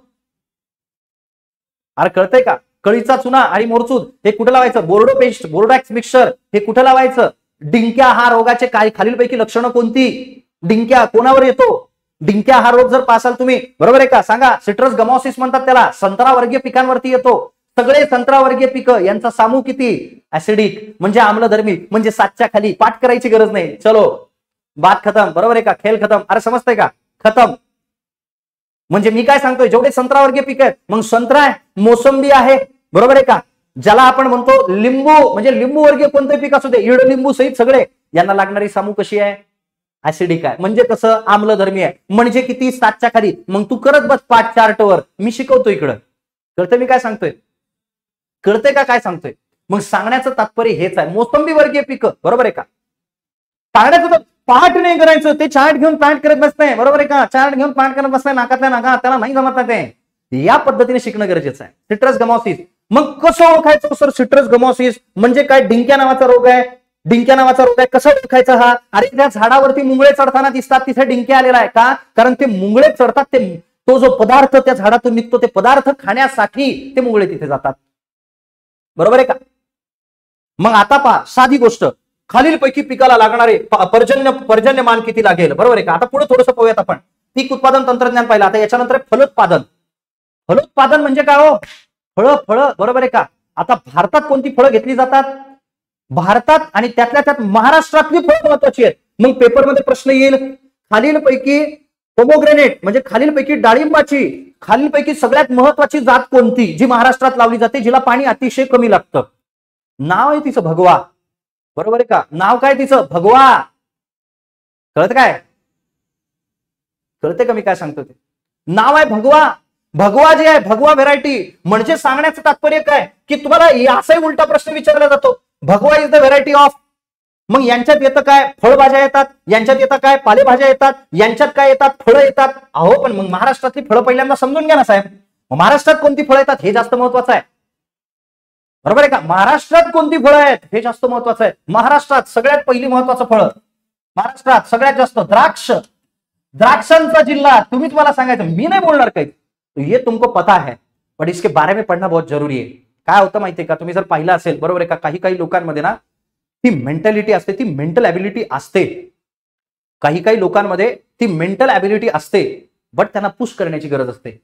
अरे कळतंय का, कळीचा चुना आणि मोरचूद हे कुठं लावायचं, बोर्डो पेस्ट बोर्डॅक्स मिक्सचर हे कुठं लावायचं. डिंक्या हा रोगाचे काय खालीलपैकी लक्षणं कोणती, डिंक्या कोणावर येतो, डिंक्या हा रोग जर पासाल तुम्ही बरोबर आहे का सांगा. सिट्रस गमॉसिस म्हणतात त्याला, संत्रा वर्गीय पिकांवरती येतो. सगळे संत्रावर्गीय पिकं यांचा सामू किती ऍसिडिक म्हणजे आम्लधर्मी म्हणजे सातच्या खाली. पाठ करायची गरज नाही. चलो बात खतम. बरोबर आहे का? खेळ खतम. अरे समजतंय का? खतम. म्हणजे मी काय सांगतोय, जेवढे संत्रावर्गीय पिक आहेत, मग संत्रा आहे, मोसंबी आहे, बरोबर आहे का, ज्याला आपण म्हणतो लिंबू म्हणजे लिंबू वर्गीय कोणते पीक असू दे, इड लिंबू सहित सगळे यांना लागणारी सामू कशी आहे? ऍसिडिक आहे. म्हणजे कसं? आम्लधर्मी आहे. म्हणजे किती? सातच्या खाली. मग तू करत बस पाठ चार्टवर, मी शिकवतो इकडं. कळतंय मी काय सांगतोय? कळतंय का काय सांगतोय? मग सांगण्याचं तात्पर्य हेच आहे. मोसंबी वर्गीय पिकं, बरोबर आहे का? सांगण्याचं तर पाठ नाही करायचं, ते चार्ट घेऊन पाठ करत बसतंय, बरोबर आहे का? चार्ट घेऊन पाठ करत बसतंय नाकातल्या नाका, त्याला नाही जमत नाही. ते या पद्धतीने शिकणं गरजेचं आहे. Citrus gummosis. मग कसं ओळखायचं सर सिट्रस गमॉसिस म्हणजे काय? डिंक्या नावाचा रोग आहे. डिंक्या नावाचा रोग आहे. कसं ओळखायचा हा? अरे त्या झाडावरती मुंगळे चढताना दिसतात, तिथे डिंक्या आलेला आहे. का? कारण ते मुंगळे चढतात, ते तो जो पदार्थ त्या झाडातून निघतो ते पदार्थ खाण्यासाठी ते मुंगळे तिथे जातात. बरोबर आहे का? मग आता पहा साधी गोष्ट, खालीलपैकी पिकाला लागणारे पर्जन्य पर्जन्यमान किती लागेल? बरोबर आहे का? आता पुढे थोडंसं पाहूयात आपण. पीक उत्पादन तंत्रज्ञान पाहिलं. आता याच्यानंतर फलोत्पादन. फलोत्पादन म्हणजे काय हो? फळं फळं, बरोबर आहे का? आता भारतात कोणती फळं घेतली जातात? भारतात आणि त्यातल्या त्यात महाराष्ट्रातली फळं महत्वाची आहेत. मग पेपरमध्ये प्रश्न येईल, खालीलपैकी पोमोग्रेनेट म्हणजे खालीलपैकी डाळिंबाची खालीलपैकी सगळ्यात महत्वाची जात कोणती जी महाराष्ट्रात लावली जाते, जिला पाणी अतिशय कमी लागतं? नाव आहे तिचं भगवा. बरोबर आहे का? नाव काय तिचं? भगवा. कळत काय? कळते का मी काय सांगतो? ते नाव आहे भगवा. भगवा जे आहे, भगवा व्हेरायटी म्हणजे सांगण्याचं तात्पर्य काय की तुम्हाला असाही उलटा प्रश्न विचारला जातो, भगवा इज द व्हेरायटी ऑफ. मग यांच्यात येतं काय? फळभाज्या येतात. यांच्यात येतं काय? पालेभाज्या येतात. यांच्यात काय येतात? फळं येतात. अहो पण मग महाराष्ट्रातली फळं पहिल्यांदा समजून घ्या ना साहेब. महाराष्ट्रात कोणती फळं येतात हे जास्त महत्वाचं आहे. बरोबर आहे का? महाराष्ट्रात कोणती फळं आहेत हे जास्त महत्वाचं आहे. महाराष्ट्रात सगळ्यात पहिली महत्वाचं फळ महाराष्ट्रात सगळ्यात जास्त द्राक्ष. द्राक्षांचा जिल्हा. तुम्ही तुम्हाला सांगायचं, मी नाही बोलणार काही, तो ये तुमको पता है बट इसके बारे में पढ़ना बहुत जरूरी है. काय होतं माहितीये का? तुम्ही जर पाहिलं असेल, बरोबर आहे का, काही काही लोकांमध्ये ना ती मेंटॅलिटी असते, ती मेंटल ॲबिलिटी असते. काही काही लोकांमध्ये ती मेंटल ॲबिलिटी असते, बट त्यांना पुश करण्याची गरज असते.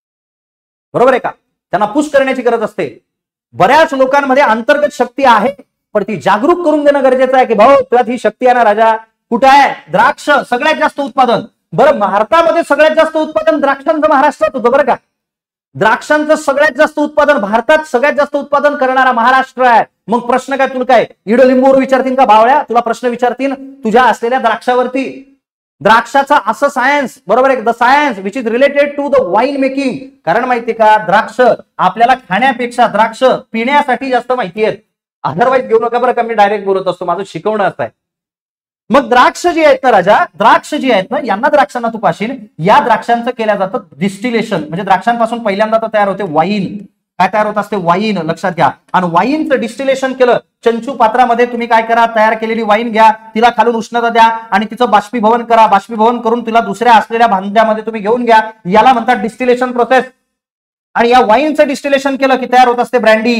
बरोबर आहे का? त्यांना पुश करण्याची गरज असते. बऱ्याच लोकांमध्ये अंतर्गत शक्ती आहे, पण ती जागरूक करून देणं गरजेचं आहे की भाऊ तुझ्यात ही शक्ती आहे ना राजा. कुठे आहे? द्राक्ष सगळ्यात जास्त उत्पादन. बरं, भारतामध्ये सगळ्यात जास्त उत्पादन द्राक्षांचं महाराष्ट्रात होतं. बरं का? द्राक्षांचं सगळ्यात जास्त उत्पादन भारतात सगळ्यात जास्त उत्पादन करणारा महाराष्ट्र आहे. मग प्रश्न काय तुला? काय इड लिंबूवर विचारतील का बावळ्या? तुला प्रश्न विचारतील तुझ्या असलेल्या द्राक्षावरती. द्राक्षाचा असं सायन्स, बरोबर आहे, the science which is related to the wine making. कारण माहिती का, द्राक्ष आपल्याला खाण्यापेक्षा द्राक्ष पिण्यासाठी जास्त माहिती आहेत. अदरवाईज घेऊ नका बरं का, मी डायरेक्ट बोलत असतो, माझं शिकवणं असं आहे. मग द्राक्ष जी आहेत ना राजा, द्राक्ष जी आहेत ना, यांना द्राक्षांना तू पाशील, या द्राक्षांचं केलं जातं डिस्टिलेशन. म्हणजे द्राक्षांपासून पहिल्यांदा तर तयार होते वाईन. काय तयार होत असते? वाईन. लक्षात घ्या. आणि वाईनचं डिस्टिलेशन केलं. चंचू पात्रामध्ये तुम्ही काय करा, तयार केलेली वाईन घ्या, तिला खालून उष्णता द्या आणि तिचं बाष्पीभवन करा. बाष्पीभवन करून तिला दुसऱ्या असलेल्या भांड्यामध्ये तुम्ही घेऊन घ्या. याला म्हणतात डिस्टिलेशन प्रोसेस. आणि या वाईनचं डिस्टिलेशन केलं की तयार होत असते ब्रँडी.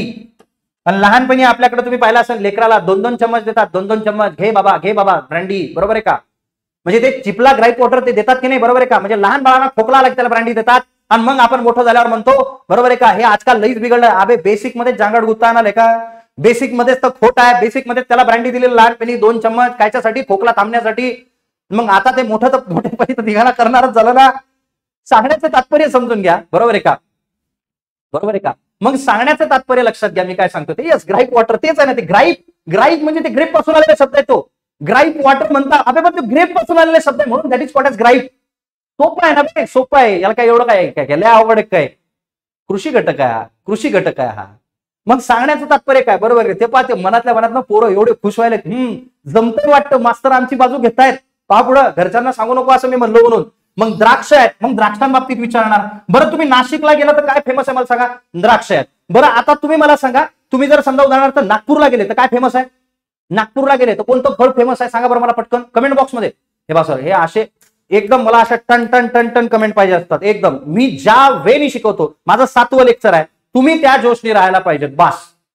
आणि लहानपणी आपल्याकडे तुम्ही पाहिलं असेल, लेकराला दोन दोन चम्मच देतात. दोन दोन चम्मच घे बाबा, घे बाबा ब्रँडी. बरोबर आहे का? म्हणजे ते चिपला ग्राईप वॉटर ते देतात की नाही? बरोबर आहे का? म्हणजे लहान बाळांना खोकला आला की त्याला ब्रँडी देतात. आणि मग आपण मोठं झाल्यावर म्हणतो, बरोबर आहे का, हे आजकाल लईच बिघडलं. अबे बेसिक मध्ये जांगड गुत्ता आला का? बेसिक मध्येच तर खोट आहे. बेसिक मध्ये त्याला ब्रँडी दिलेली लहानपणी दोन चम्मच कायच्यासाठी? खोकला थांबण्यासाठी. मग आता ते मोठं तर मोठेपणी तर निघाला करणारच झालं ना. सांगण्याचं तात्पर्य समजून घ्या. बरोबर आहे का? बरोबर आहे का? मग सांगण्याचं तात्पर्य लक्षात घ्या. मी काय सांगतो ते, यस, ग्राईप वॉटर तेच आहे ना ते. ग्राईप ग्राईप म्हणजे ते ग्रेप पासून आलेला शब्द आहे तो. ग्राईप वॉटर म्हणतात. अबे पण तो ग्रेप पासून आलेला शब्द आहे, म्हणून that is called as grape. सोपं आहे ना, सोपं आहे. याला काय एवढं काय काय लय अवघड काय? कृषी घटक आहे हा. कृषी घटक आहे हा. मग सांगण्याचं तात्पर्य काय? बरोबर आहे. ते पाहते मनातल्या मनात पोरं एवढे खुश व्हायला, हम्म जमतं वाटतं, मास्तर आमची बाजू घेतायत. पहा पुढं, घरच्यांना सांगू नको असं मी म्हणलो म्हणून. मग द्राक्ष आहेत. मग द्राक्षांबाबतीत विचारणार, बरं तुम्ही नाशिकला गेला तर काय फेमस आहे मला सांगा? द्राक्ष आहेत. बरं आता तुम्ही मला सांगा, तुम्ही जर समजा उदाहरणार्थ नागपूरला गेले तर काय फेमस आहे? नागपूरला गेले तर कोणतं फळ फेमस आहे सांगा बरं मला पटकन कमेंट बॉक्समध्ये. हे बा सर, हे असे एकदम मला अशा ton ton ton ton comment पाहिजे असतात एकदम. मी ज्या वेनी शिकवतो, माझं सातवं लेक्चर आहे, तुम्ही त्या जोशनी राहायला पाहिजे. बस,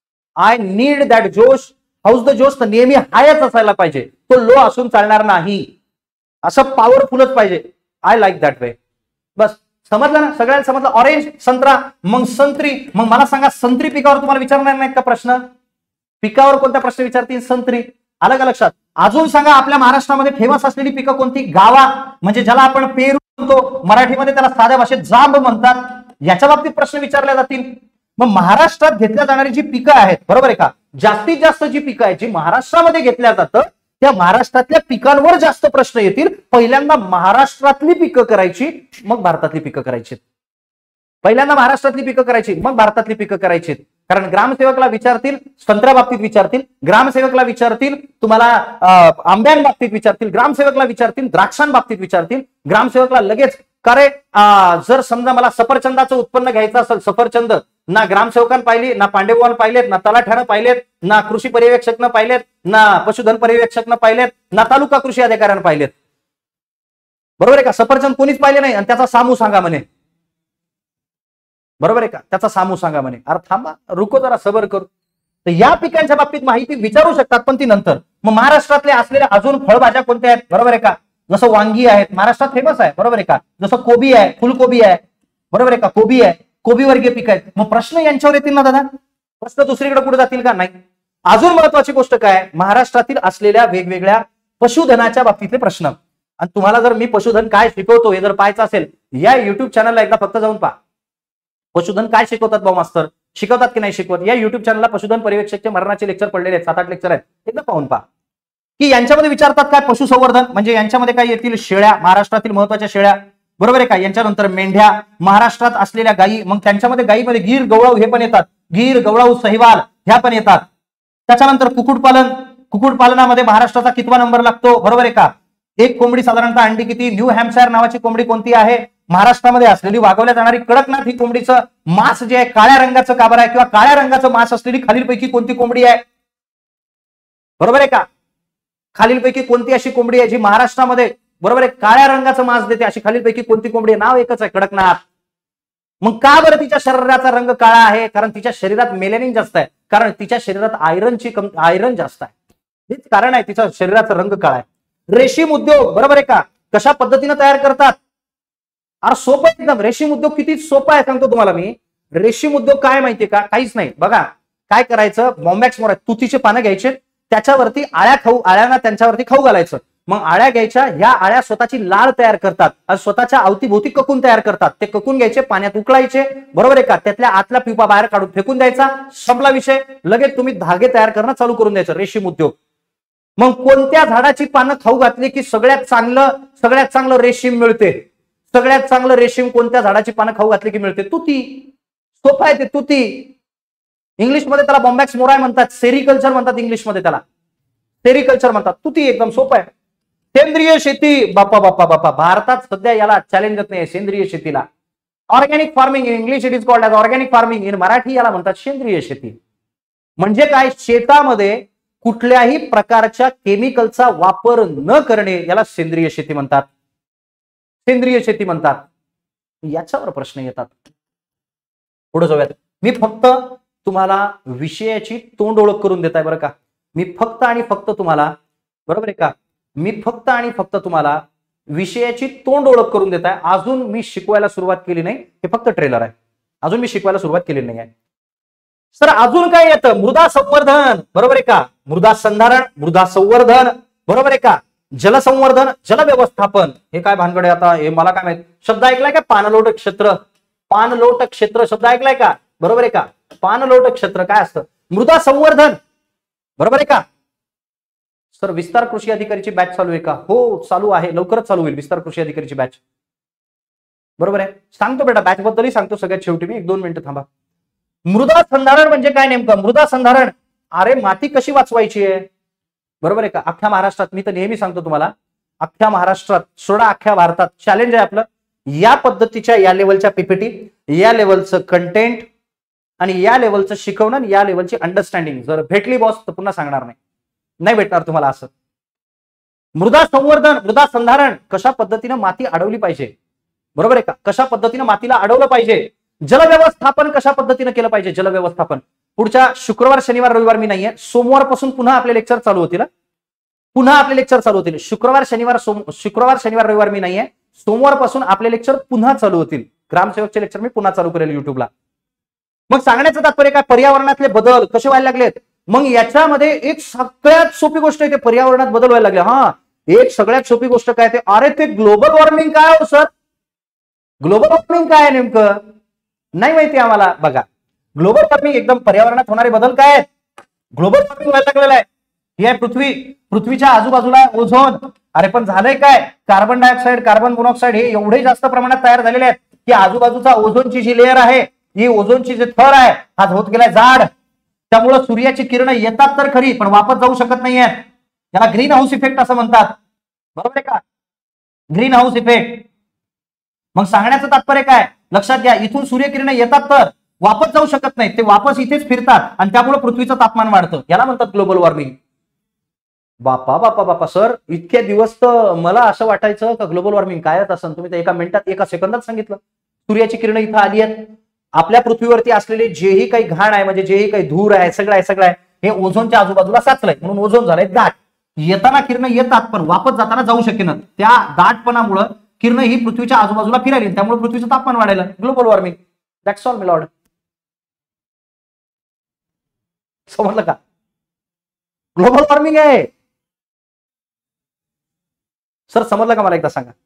I need that josh. How's the josh तर नेहमी हायच असायला पाहिजे, तो लो असून चालणार नाही. असं पॉवरफुलच पाहिजे. I like that way. बस समजलं ना, सगळ्यांना समजलं. ऑरेंज संत्रा, मग संत्री. मग मला सांगा संत्री पिकावर तुम्हाला विचारणार नाहीत का प्रश्न? पिकावर कोणता प्रश्न विचारतील? संत्री. आलं का लक्षात? अजून सांगा आपल्या महाराष्ट्रामध्ये फेमस असलेली पिकं कोणती? गावा, म्हणजे ज्याला आपण पेरू म्हणतो, मराठीमध्ये त्याला साध्या भाषेत जांब म्हणतात. याच्या बाबतीत प्रश्न विचारले जातील. मग महाराष्ट्रात घेतल्या जाणारी जी पिकं आहेत, बरोबर आहे का, जास्तीत जास्त जी पिकं आहेत जी महाराष्ट्रामध्ये घेतल्या जातं त्या महाराष्ट्रातल्या पिकांवर जास्त प्रश्न येतील. पहिल्यांदा महाराष्ट्रातली पिकं करायची, मग भारतातली पिकं करायची. पहिल्यांदा महाराष्ट्रातली पिकं करायची, मग भारतातली पिकं करायची. कारण ग्रामसेवकला विचारतील संत्र्या बाबतीत विचारतील, ग्रामसेवकला विचारतील तुम्हाला आंब्यांबाबतीत विचारतील, ग्रामसेवकला विचारतील द्राक्षांबाबतीत विचारतील. ग्रामसेवकला लगेच करे जर समजा मला सफरचंदाचं उत्पन्न घ्यायचं असेल, सफरचंद ना ग्रामसेवकांना पाहिली, ना पांडेवान पाहिलेत, ना तलाठ्यानं पाहिलेत, ना कृषी पर्यवेक्षकनं पाहिलेत, ना पशुधन पर्यवेक्षकनं पाहिलेत, ना तालुका कृषी अधिकाऱ्यानं पाहिलेत. बरोबर आहे का? सफरचंद कोणीच पाहिले नाही आणि त्याचा सामू सांगा म्हणे. बरोबर आहे का? त्याचा सामू सांगा म्हणे. अरे थांबा, रुको जरा, सबर करू. तर या पिकांच्या बाबतीत माहिती विचारू शकतात, पण ती नंतर. मग महाराष्ट्रातले असलेल्या अजून फळभाज्या कोणत्या आहेत? बरोबर आहे का? जसं वांगी आहेत, महाराष्ट्रात फेमस आहे. बरोबर आहे का? जसं कोबी आहे, फुलकोबी आहे. बरोबर आहे का? कोबी आहे, कोबी वर्गीय पीक आहेत. मग प्रश्न यांच्यावर येतील ना दादा? प्रश्न दुसरीकडे कुठे जातील का? नाही. अजून महत्वाची गोष्ट काय? महाराष्ट्रातील असलेल्या वेगवेगळ्या पशुधनाच्या बाबतीतले प्रश्न. आणि तुम्हाला जर मी पशुधन काय शिकवतो हे जर पाहायचं असेल, या युट्यूब चॅनलला एकदा फक्त जाऊन पहा. पशुधन काय शिकवतात भाऊ मास्तर, शिकवतात की नाही शिकवत? या युट्यूब चॅनलला पशुधन पर्यवेक्षकचे मरणाचे लेक्चर पडलेले आहेत, सात आठ लेक्चर आहेत. एकदा पाहून पहा की यांच्यामध्ये विचारतात काय? पशुसंवर्धन म्हणजे यांच्यामध्ये काय येतील? शेळ्या, महाराष्ट्रातील महत्वाच्या शेळ्या. बरोबर आहे का? यांच्यानंतर मेंढ्या, महाराष्ट्रात असलेल्या गायी. मग त्यांच्यामध्ये गायीमध्ये गीर, गवळाऊ हे पण येतात. गीर, गवळाऊ, सहिवाल ह्या पण येतात. त्याच्यानंतर कुक्कुटपालन. कुक्कुटपालनामध्ये महाराष्ट्राचा कितवा नंबर लागतो? बरोबर आहे का? एक कोंबडी साधारणतः अंडी किती? न्यू हॅम्पशायर नावाची कोंबडी कोणती आहे? महाराष्ट्रामध्ये असलेली वागवल्या जाणारी कडकनाथ ही कोंबडीचं मांस जे आहे काळ्या रंगाचं काबर आहे, किंवा काळ्या रंगाचं मांस असलेली खालीलपैकी कोणती कोंबडी आहे? बरोबर आहे का? खालीलपैकी कोणती अशी कोंबडी आहे जी महाराष्ट्रामध्ये बरोबर आहे काळ्या रंगाचं मांस देते? अशी खालीलपैकी कोणती कोंबडी आहे? नाव एकच आहे, कडकनाथ. मग का बरं तिच्या शरीराचा रंग काळा आहे? कारण तिच्या शरीरात मेलेनिन जास्त आहे, कारण तिच्या शरीरात आयरनची कम आयरन जास्त आहे. हेच कारण आहे तिच्या शरीराचा रंग काळा आहे. रेशीम उद्योग, बरोबर आहे का, कशा पद्धतीने तयार करतात? अरे सोपं एकदम. रेशीम उद्योग किती सोपा आहे सांगतो तुम्हाला मी. रेशीम उद्योग काय माहितीये का? काहीच नाही. बघा काय करायचं, बॉम्बॅक्स मोर तुतीचे पानं घ्यायचे, त्याच्यावरती आळ्या खाऊ आळ्यांना त्यांच्यावरती खाऊ घालायचं. मग आळ्या घ्यायच्या, ह्या आळ्या स्वतःची लाळ तयार करतात आणि स्वतःच्या अवतीभोवती ककून तयार करतात. ते ककून घ्यायचे, पाण्यात उकळायचे. बरोबर आहे का? त्यातल्या आतला पिपा बाहेर काढून फेकून द्यायचा. संपला विषय. लगेच तुम्ही धागे तयार करणं चालू करून द्यायचं. रेशीम उद्योग. मग कोणत्या झाडाची पानं खाऊ घातली की सगळ्यात चांगलं सगळ्यात चांगलं रेशीम मिळते? सगळ्यात चांगलं रेशीम कोणत्या झाडाची पानं खाऊ घातली की मिळते? तुती. सोपं आहे ते. तुती. इंग्लिशमध्ये त्याला बॉम्बॅक्स मोराय म्हणतात, सेरिकल्चर म्हणतात इंग्लिशमध्ये त्याला, सेरिकल्चर म्हणतात. तुती एकदम सोपं आहे. सेंद्रिय शेती, बाप्पा बाप्पा बाप्पा, भारतात सध्या याला चॅलेंज येत नाही सेंद्रिय शेतीला. Organic farming in English it is called as organic farming, in Marathi याला म्हणतात सेंद्रिय शेती. म्हणजे काय? शेतामध्ये कुठल्याही प्रकारच्या केमिकलचा वापर न करणे याला सेंद्रिय शेती म्हणतात. सेंद्रिय शेती म्हणतात. याच्यावर प्रश्न येतात. पुढे जाऊयात. मी फक्त तुम्हाला विषयाची तोंड ओळख करून देत आहे बरं का. मी फक्त आणि फक्त तुम्हाला, बरोबर आहे का, मी फक्त आणि फक्त तुम्हाला विषयाची तोंड ओळख करून देत आहे. अजून मी शिकवायला सुरुवात केली नाही. हे फक्त ट्रेलर आहे. अजून मी शिकवायला सुरुवात केलेली नाही आहे. सर अजून काय येतं? मृदा संवर्धन, बरोबर आहे का, मृदा संधारण, मृदा संवर्धन, बरोबर आहे का, जलसंवर्धन, जल व्यवस्थापन. हे काय भानगड आहे आता? हे मला काय माहित. शब्द ऐकलाय का? पाणलोट क्षेत्र. पाणलोट क्षेत्र शब्द ऐकलाय का? बरोबर आहे का? पाणलोट क्षेत्र काय असतं? मृदा संवर्धन, बरोबर आहे का. सर विस्तार कृषी अधिकारीची बॅच चालू आहे का? हो चालू आहे, लवकरच चालू होईल विस्तार कृषी अधिकारीची बॅच. बरोबर आहे, सांगतो बेटा, बॅच बद्दलही सांगतो सगळ्यात शेवटी मी. एक दोन मिनिटं थांबा. मृदा संधारण म्हणजे काय नेमकं? मृदा संधारण, अरे माती कशी वाचवायची आहे? बरोबर आहे का. अख्ख्या महाराष्ट्रात, मी तर नेहमी सांगतो तुम्हाला, अख्ख्या महाराष्ट्रात सोडा अख्ख्या भारतात चॅलेंज आहे आपलं. या पद्धतीच्या या लेवलच्या पीपीटी, या लेवलचं कंटेंट आणि या लेवलचं शिकवणं, या लेवलची अंडरस्टँडिंग जर भेटली बॉस तर पुन्हा सांगणार नाही, नाही भेटणार तुम्हाला असं. मृदा संवर्धन, मृदा संधारण, कशा पद्धतीने माती अडवली पाहिजे, बरोबर आहे का, कशा पद्धतीने मातीला अडवलं पाहिजे. जल व्यवस्थापन कशा पद्धतीने केलं पाहिजे. जल व्यवस्थापन पुढच्या शुक्रवार शनिवार रविवार मी नाहीये, सोमवारपासून पुन्हा आपले लेक्चर चालू होतील. पुन्हा आपले लेक्चर चालू होतील. शुक्रवार शनिवार सोम शुक्रवार शनिवार रविवार मी नाहीये, सोमवारपासून आपले लेक्चर पुन्हा चालू होतील. ग्रामसेवकचे लेक्चर मी पुन्हा चालू करेल युट्यूबला. मग सांगण्याचं तात्पर्य काय, पर्यावरणातले बदल कसे व्हायला लागलेत. मग याच्यामध्ये एक सगळ्यात सोपी गोष्ट आहे, पर्यावरणात बदल व्हायला लागले. हा एक सगळ्यात सोपी गोष्ट काय ते, अरे ते ग्लोबल वॉर्मिंग काय हो सर, ग्लोबल वॉर्मिंग काय आहे नेमकं, नाही माहिती आम्हाला. बघा ग्लोबल वॉर्मिंग एकदम पर्यावरणात होणारे बदल काय आहेत. ग्लोबल वॉर्मिंग व्हायला लागलेलं आहे. ही आहे पृथ्वी, पृथ्वीच्या आजूबाजूला ओझोन. अरे पण झालंय काय, कार्बन डायऑक्साईड कार्बन मोनॉक्साईड हे एवढे जास्त प्रमाणात तयार झालेले आहेत की आजूबाजूचा ओझोनची जी लेअर आहे, ही ओझोनची जे थर आहे हा होत गेलाय जाड. त्यामुळे सूर्याची किरण येतात तर खरी पण वापस जाऊ शकत नाहीयेत. याला ग्रीन हाऊस इफेक्ट असं म्हणतात, बरोबर आहे का, ग्रीन हाऊस इफेक्ट. मग सांगण्याचं तात्पर्य काय, लक्षात घ्या, इथून सूर्यकिरण येतात तर वापस जाऊ शकत नाहीत, ते वापस इथेच फिरतात आणि त्यामुळे पृथ्वीचं तापमान वाढतं. याला म्हणतात ग्लोबल वॉर्मिंग. बापा बापा बापा सर, इतके दिवस तर मला असं वाटायचं का ग्लोबल वॉर्मिंग काय असं, तुम्ही तर एका मिनिटात एका सेकंदात सांगितलं. सूर्याची किरण इथं आली आहेत, आपल्या पृथ्वीवरती असलेले जेही काही घाण आहे म्हणजे जेही काही धूर आहे सगळं आहे सगळं आहे हे ओझोनच्या आजूबाजूला साचलंय म्हणून ओझोन झालंय दाट. येताना किरण येतात पण वापस जाताना जाऊ शकेनात. त्या दाटपणामुळे किरण ही पृथ्वीच्या आजूबाजूला फिरायली, त्यामुळे पृथ्वीचं तापमान वाढायला. Global warming, that's all milord. समजलं का, ग्लोबल वॉर्मिंग आहे सर. समजलं का, मला एकदा सांगा,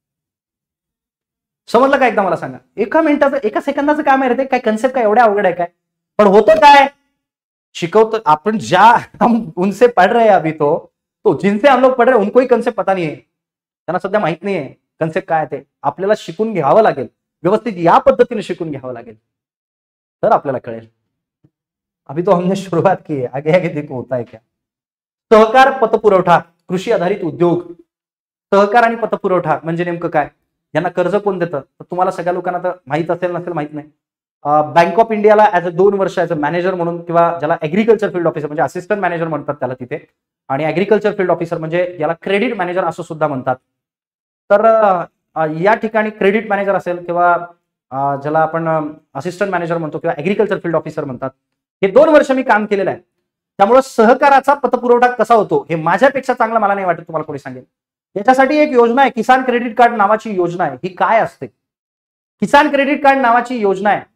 समजलं का एकदा मला सांगा. एका मिनिटाचं एका सेकंदाचं काम आहे रे ते, काय कन्सेप्ट काय एवढ्या अवघड आहे काय. पण होतं काय, शिकवतो आपण, ज्या हम उनसे पढ़ रहे हैं अभी तो तो जिनसे हम लोग पढ़ रहे हैं उनको ही कन्सेप्ट पता नहीं है, त्यांना सध्या माहित नाही आहे कन्सेप्ट काय ते. आपल्याला शिकून घ्यावं लागेल, व्यवस्थित या पद्धतीने शिकून घ्यावं लागेल तर आपल्याला कळेल. अभी तो हमने शुरुआत की है, आगे आगे देखो होता है क्या. सहकार पतपुरवठा, कृषी आधारित उद्योग. सहकार आणि पतपुरवठा म्हणजे नेमकं काय, यांना कर्ज कोण देतं तर तुम्हाला सगळ्या लोकांना तर माहित असेल नसेल माहित नाही. बँक ऑफ इंडियाला ऍज अ दोन वर्ष ऍज अ मॅनेजर म्हणून, किंवा ज्याला ऍग्रिकल्चर फील्ड ऑफिसर म्हणजे असिस्टंट मॅनेजर म्हणतात त्याला तिथे, आणि ऍग्रिकल्चर फील्ड ऑफिसर म्हणजे याला क्रेडिट मॅनेजर असं सुद्धा म्हणतात. तर या ठिकाणी क्रेडिट मॅनेजर असेल किंवा ज्याला आपण असिस्टंट मॅनेजर म्हणतो किंवा ऍग्रिकल्चर फील्ड ऑफिसर म्हणतात, हे दोन वर्ष मी काम केलेलं आहे. त्यामुळे सहकाराचा पतपुरवठा कसा होतो हे माझ्यापेक्षा चांगलं मला नाही वाटत तुम्हाला कोणी सांगेल. याच्यासाठी एक योजना आहे, किसान क्रेडिट कार्ड नावाची योजना आहे. ही काय असते, किसान क्रेडिट कार्ड नावाची योजना आहे.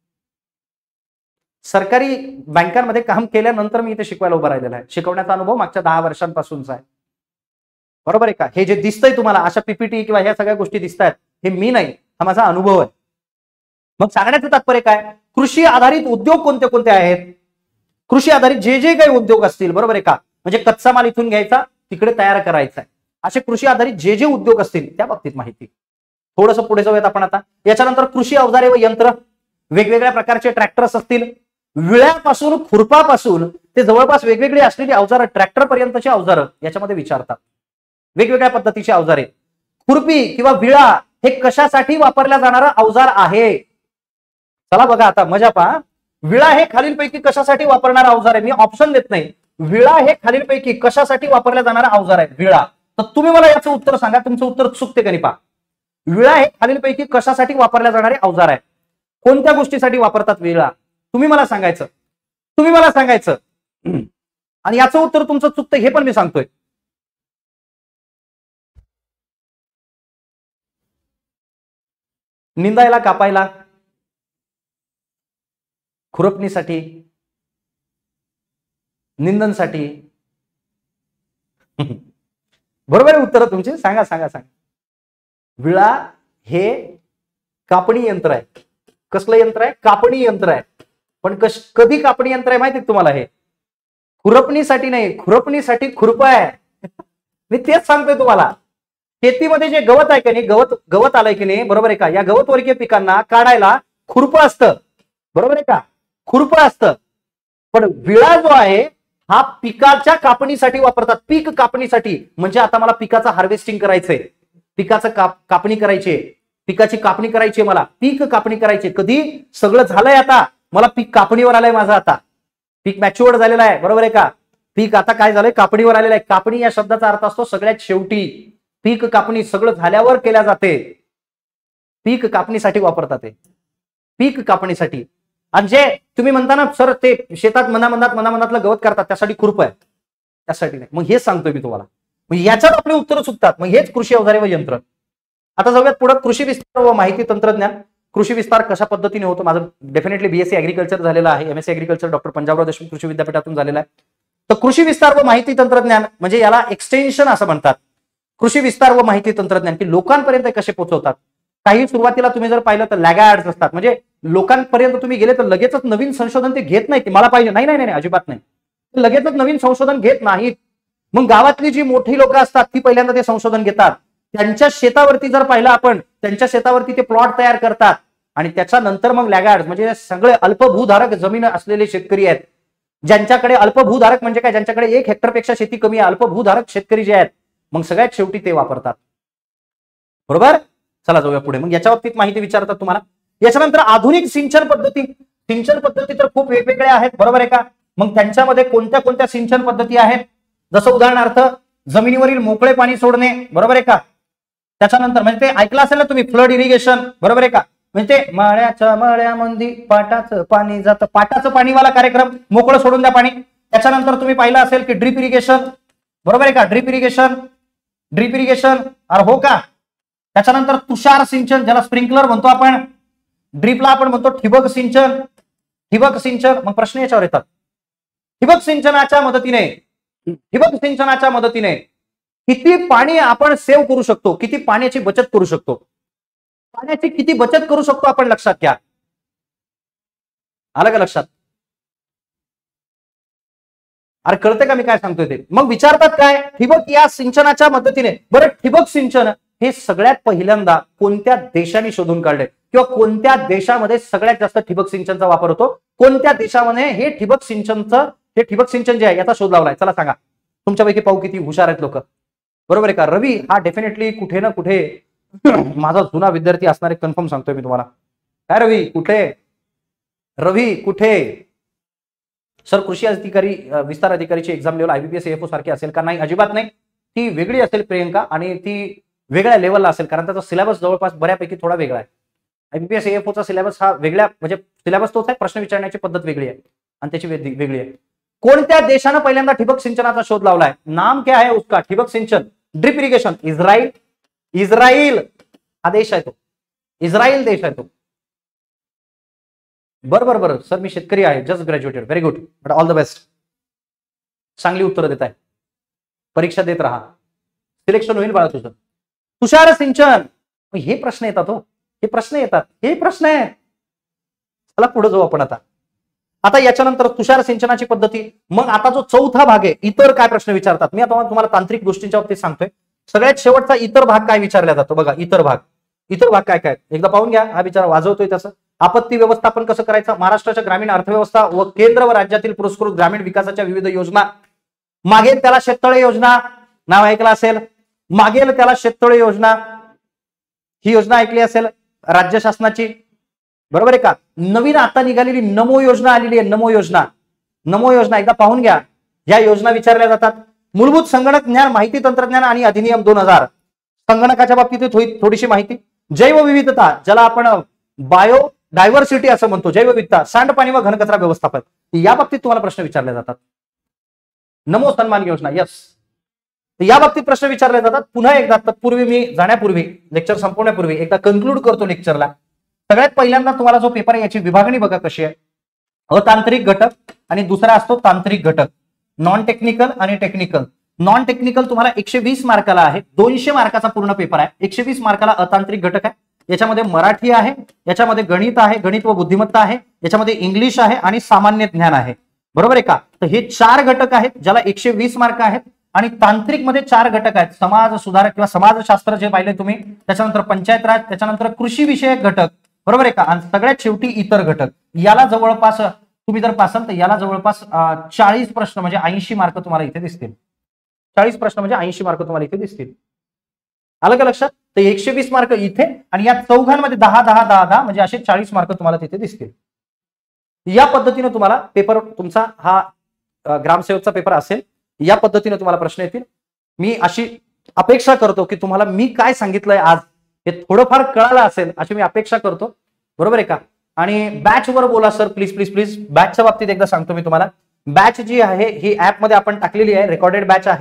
सरकारी बँकांमध्ये काम केल्यानंतर मी इथे शिकवायला उभा राहिलेला आहे. शिकवण्याचा अनुभव मागच्या दहा वर्षांपासूनचा आहे, बरोबर आहे का. हे जे दिसतंय तुम्हाला अशा पीपीटी किंवा ह्या सगळ्या गोष्टी दिसतात हे मी नाही, हा माझा अनुभव आहे. मग सांगण्याचं तात्पर्य काय, कृषी आधारित उद्योग कोणते कोणते आहेत, कृषी आधारित जे जे काही उद्योग असतील, बरोबर आहे का, म्हणजे कच्चा माल इथून घ्यायचा तिकडे तयार करायचा आहे, असे कृषी आधारित जे जे उद्योग असतील त्या बाबतीत माहिती. थोडंसं पुढे जाऊयात आपण आता. याच्यानंतर कृषी अवजारे व यंत्र, वेगवेगळ्या प्रकारचे ट्रॅक्टर्स असतील, विळ्यापासून खुरपापासून ते जवळपास वेगवेगळी असलेली अवजारं, ट्रॅक्टर पर्यंतची अवजारं याच्यामध्ये विचारतात. वेगवेगळ्या पद्धतीची अवजारे. खुरपी किंवा विळा हे कशासाठी वापरल्या जाणारा अवजार आहे. चला बघा आता मजा पहा. विळा हे खालीलपैकी कशासाठी वापरणारा अवजार आहे, मी ऑप्शन देत नाही. विळा हे खालीलपैकी कशासाठी वापरल्या जाणारा अवजार आहे विळा. तर तुम्ही मला याचं उत्तर सांगा, तुमचं उत्तर चुकते का नाही पहा. विळा हे खालीलपैकी कशासाठी वापरल्या जाणारे अवजार आहे, कोणत्या गोष्टीसाठी वापरतात विळा, तुम्ही मला सांगायचं, तुम्ही मला सांगायचं. आणि याचं उत्तर तुमचं चुकतं हे पण मी सांगतोय. निंदायला, कापायला, खुरपणीसाठी, निंदनसाठी. बरोबर आहे उत्तर तुमचे, सांगा सांगा सांगा. विळा हे कापणी यंत्र आहे. कसलं यंत्र आहे, कापणी यंत्र आहे. पण कश कधी कापणी यंत्र आहे माहिती तुम्हाला, हे खुरपणीसाठी नाही, खुरपणीसाठी खुरप आहे. मी तेच सांगतोय तुम्हाला. शेतीमध्ये जे गवत आहे की नाही, गवत गवत आलंय की नाही, बरोबर आहे का, या गवत वर्गीय पिकांना काढायला खुरप असतं, बरोबर आहे का, खुरप असतं. पण विळा जो आहे हा पिकाच्या कापणीसाठी वापरतात, पीक कापणीसाठी. म्हणजे आता मला पिकाचं हार्वेस्टिंग करायचंय, पिकाचं काप कापणी करायची, पिकाची कापणी करायची, मला पीक कापणी करायची. कधी सगळं झालंय आता, मला पीक कापणीवर आलंय माझं, आता पीक मॅच्युअर्ड झालेलं आहे, बरोबर आहे का. पीक आता काय झालंय, कापणीवर आलेलं आहे. कापणी या शब्दाचा अर्थ असतो सगळ्यात शेवटी. पीक कापणी सगळं झाल्यावर केल्या जाते, पीक कापणीसाठी वापरतात ते, पीक कापणीसाठी. आणि जे तुम्ही म्हणता ना सर ते शेतात मनामनात मनामनातलं गवत करतात त्यासाठी खुरप आहे, त्यासाठी नाही. मग हेच सांगतोय मी तुम्हाला. मग याच्यात आपले उत्तर चुकतात. मग हेच कृषी अवजारे व यंत्र. आता जाऊयात पुढे, कृषी विस्तार व माहिती तंत्रज्ञान. कृषी विस्तार कशा पद्धतीने होतो? माझं डेफिनेटली बीएससी ऍग्रिकल्चर झालेलं आहे, MSc agriculture doctor Panjabrao Deshmukh कृषी विद्यापीठातून झालेला आहे. तर कृषी विस्तार व माहिती तंत्रज्ञान म्हणजे याला एक्सटेन्शन असं म्हणतात. कृषी विस्तार व माहिती तंत्रज्ञान की लोकांपर्यंत कसे पोहोचवतात. काही सुरुवातीला तुम्ही जर पाहिलं तर लॅगार्ड्स असतात, म्हणजे लोकांपर्यंत तुम्ही गेले तर लगेचच नवीन संशोधन ते घेत नाही की मला पाहिजे, नाही नाही नाही अजिबात नाही, लगेचच नवीन संशोधन घेत नाहीत. मग गावातली जी मोठी लोक असतात ती पहिल्यांदा ते संशोधन घेतात. त्यांच्या शेतावरती जर पाहिलं आपण, त्यांच्या शेतावरती ते प्लॉट तयार करतात आणि त्याच्यानंतर मग लॅगार्ड म्हणजे सगळे अल्पभूधारक जमीन असलेले शेतकरी आहेत, ज्यांच्याकडे अल्पभूधारक म्हणजे काय, ज्यांच्याकडे एक हेक्टरपेक्षा शेती कमी आहे, अल्पभूधारक शेतकरी जे आहेत, मग सगळ्यात शेवटी ते वापरतात. बरोबर. चला जाऊया पुढे. मग याच्या बाबतीत माहिती विचारतात तुम्हाला. याच्यानंतर आधुनिक सिंचन पद्धती. सिंचन पद्धती तर खूप वेगवेगळ्या आहेत, बरोबर आहे का. मग त्यांच्यामध्ये कोणत्या कोणत्या सिंचन पद्धती आहेत, जसं उदाहरणार्थ जमिनीवरील मोकळे पाणी सोडणे, बरोबर आहे का. त्याच्यानंतर म्हणजे ते ऐकलं असेल ना तुम्ही, फ्लड इरिगेशन, बरोबर आहे का. म्हणजे ते मळ्याच्या मळ्यामंदी पाटाचं पाणी जातं, पाटाचं पाणीवाला कार्यक्रम, मोकळं सोडून द्या पाणी. त्याच्यानंतर तुम्ही पाहिलं असेल की ड्रीप इरिगेशन, बरोबर आहे का. ड्रीप इरिगेशन ड्रीप इरिगेशन अरे हो का. त्याच्यानंतर तुषार सिंचन ज्याला स्प्रिंकलर म्हणतो आपण, ड्रीपला आपण म्हणतो ठिबक सिंचन. ठिबक सिंचन. मग प्रश्न याच्यावर येतात, ठिबक सिंचनाच्या मदतीने ठिबक सिंचनाच्या मदतीने किती पाणी आपण सेव्ह करू शकतो, किती पाण्याची बचत करू शकतो, पाण्याची किती बचत करू शकतो आपण लक्षात घ्या. आलं का लक्षात. अरे कळते का मी काय सांगतोय ते. मग विचारतात काय, ठिबक या सिंचनाच्या मदतीने. बरं ठिबक सिंचन हे सगळ्यात पहिल्यांदा कोणत्या देशाने शोधून काढले किंवा कोणत्या देशामध्ये सगळ्यात जास्त ठिबक सिंचनचा वापर होतो, कोणत्या देशामध्ये हे ठिबक सिंचनचं हे ठिबक सिंचन जे आहे याचा शोध लावलाय, चला सांगा. तुमच्यापैकी पाहू किती हुशार आहेत लोक, बरोबर आहे का. रवी हा डेफिनेटली कुठे ना कुठे माझा जुना विद्यार्थी असणारे कन्फर्म सांगतोय मी तुम्हाला. काय रवी कुठे, रवी कुठे. सर कृषी अधिकारी विस्तार अधिकारीची एक्झाम लेवल आयबीपीएस एएफओ सारखी असेल का. नाही अजिबात नाही, ती वेगळी असेल प्रियंका, आणि ती वेगळ्या लेवलला असेल कारण त्याचा सिलेबस जवळपास बऱ्यापैकी थोडा वेगळा आहे. आयबीपीएस एएफओचा सिलेबस हा वेगळ्या म्हणजे सिलेबस तोच आहे, प्रश्न विचारण्याची पद्धत वेगळी आहे आणि त्याची वेगळी आहे. कोणत्या देशानं पहिल्यांदा ठिबक सिंचनाचा शोध लावलाय, नाम क्या है उसका, ठिबक सिंचन ड्रिप इरिगेशन. इस्राईल. इस्राईल हा देश आहे तो, इस्राईल देश आहे तो. बरं बरं बरं सर मी शेतकरी आहे, just graduated, very good, but all the best. चांगली उत्तरं देत आहे, परीक्षा देत राहा, सिलेक्शन होईल बाळा तुझं. तुषार सिंचन. हे प्रश्न येतात हो, हे प्रश्न येतात, हे प्रश्न आहेत. चला पुढे जाऊ आपण आता. आता याच्यानंतर तुषार सिंचनाची पद्धती. मग आता जो चौथा भाग आहे इतर काय प्रश्न विचारतात, मी आता तुम्हाला तांत्रिक गोष्टींच्या बाबतीत सांगतोय. सगळ्यात शेवटचा इतर भाग काय विचारला जातो बघा. इतर भाग इतर भाग काय काय एकदा पाहून घ्या. हा विचार वाजवतोय त्याचं. आपत्ती व्यवस्थापन कसं करायचं, महाराष्ट्राच्या ग्रामीण अर्थव्यवस्था व केंद्र व राज्यातील पुरस्कृत ग्रामीण विकासाच्या विविध योजना. मागेल त्याला शेततळे योजना नाव ऐकलं असेल, मागेल त्याला शेततळे योजना ही योजना ऐकली असेल राज्य शासनाची, बरोबर आहे का. नवीन आता निघालेली नमो योजना आलेली आहे, नमो योजना. नमो योजना एकदा पाहून घ्या. या योजना विचारल्या जातात. मूलभूत संगणक ज्ञान माहिती तंत्रज्ञान आणि अधिनियम दोन हजार, संगणकाच्या बाबतीत थोडीशी माहिती. जैवविविधता ज्याला आपण बायो डायव्हर्सिटी असं म्हणतो, जैवविविधता, सांडपाणी व घनकचरा व्यवस्थापन, या बाबतीत तुम्हाला प्रश्न विचारले जातात. नमो सन्मान योजना, यस, या बाबतीत प्रश्न विचारले जातात. पुन्हा एकदा तत्पूर्वी मी जाण्यापूर्वी, लेक्चर संपवण्यापूर्वी एकदा कन्क्लूड करतो लेक्चरला. सगळ्यात पहिल्यांदा तुम्हाला जो पेपर आहे याची विभागणी बघा कशी आहे. अतांत्रिक घटक आणि दुसरा असतो तांत्रिक घटक. नॉन टेक्निकल आणि टेक्निकल. नॉन टेक्निकल तुम्हाला एकशे वीस मार्काला आहे, दोनशे मार्काचा पूर्ण पेपर आहे. एकशे वीस मार्काला अतांत्रिक घटक आहे. याच्यामध्ये मराठी आहे, याच्यामध्ये गणित आहे, गणित व बुद्धिमत्ता आहे, याच्यामध्ये इंग्लिश आहे आणि सामान्य ज्ञान आहे, बरोबर आहे का. तर हे चार घटक आहेत ज्याला एकशे वीस मार्क आहेत. आणि तांत्रिक मध्ये चार घटक आहेत, समाज सुधारक किंवा समाजशास्त्र जे पाहिले तुम्ही, त्याच्यानंतर पंचायत राज, त्याच्यानंतर कृषी विषयक घटक, बरोबर आहे का. आणि सगळ्यात शेवटी इतर घटक. याला जवळपास तुम्ही जर पासाल तर याला जवळपास चाळीस प्रश्न म्हणजे ऐंशी मार्क तुम्हाला इथे दिसतील. चाळीस प्रश्न म्हणजे ऐंशी मार्क तुम्हाला इथे दिसतील. आलं का लक्षात. तर एकशे वीस मार्क इथे आणि या चौघांमध्ये दहा दहा दहा दहा म्हणजे असे चाळीस मार्क तुम्हाला तिथे दिसतील. या पद्धतीने तुम्हाला पेपर तुमचा हा ग्रामसेवकचा पेपर असेल. या पद्धतीने तुम्हाला प्रश्न येतील. मी अशी अपेक्षा करतो की तुम्हाला मी काय सांगितलंय आज हे थोडंफार कळालं असेल अशी मी अपेक्षा करतो, बरोबर आहे का. आणि बॅच वर बोला सर प्लीज प्लीज प्लीज. बॅचच्या बाबतीत एकदा सांगतो मी तुम्हाला. बॅच जी आहे ही ऍप मध्ये आपण टाकलेली आहे, रेकॉर्डेड बॅच आहे.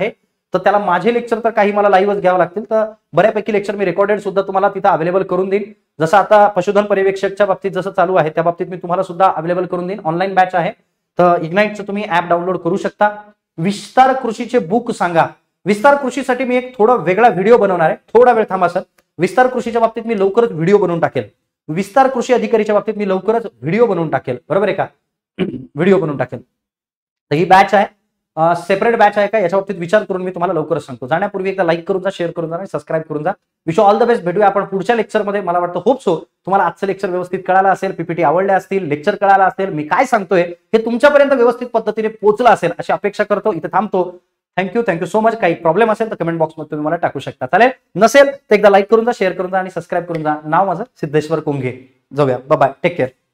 तर त्याला माझे लेक्चर तर काही मला लाईव्हच घ्यावं लागतील, तर बऱ्यापैकी लेक्चर मी रेकॉर्डेड सुद्धा तुम्हाला तिथं अवेलेबल करून देईन. जसं आता पशुधन पर्यवेक्षकच्या बाबतीत जसं चालू आहे त्या बाबतीत मी तुम्हाला सुद्धा अवेलेबल करून देईन. ऑनलाईन बॅच आहे, तर इग्नाइटचं तुम्ही ऍप डाउनलोड करू शकता. विस्तार कृषीचे बुक सांगा. विस्तार कृषीसाठी मी एक थोडा वेगळा व्हिडिओ बनवणार आहे, थोडा वेळ थांबा सर. विस्तार कृषीच्या बाबतीत मी लवकरच व्हिडिओ बनवून टाकेल. विस्तार कृषी अधिकारीच्या बाबतीत मी लवकरच व्हिडिओ बनवून टाकेल, बरोबर आहे का? व्हिडिओ बनवून टाकेल. तर ही बॅच आहे, सेपरेट बॅच आहे का याच्या बाबतीत विचार करून मी तुम्हाला लवकरच सांगतो. जाण्यापूर्वी एकदा लाईक करून जा, शेअर करून जा आणि सबस्क्राईब करून जा. Wish all the best. भेटूया आपण पुढच्या लेक्चरमध्ये. मला वाटतं होप सो तुम्हाला आजचं लेक्चर व्यवस्थित कळालं असेल, पीपीटी आवडले असतील, लेक्चर कळालं असेल, मी काय सांगतोय हे तुमच्यापर्यंत व्यवस्थित पद्धतीने पोहोचलं असेल अशी अपेक्षा करतो. इथे थांबतो. Thank you thank you so much. काही प्रॉब्लेम असेल तर कमेंट बॉक्समध्ये तुम्ही मला टाकू शकता, चालेल. नसेल तर एकदा लाईक करून जा, शेअर करून जा आणि सबस्क्राईब करून जा. नाव माझं सिद्धेश्वर कोंघे. जाऊया, बाय बाय, टेक केअर.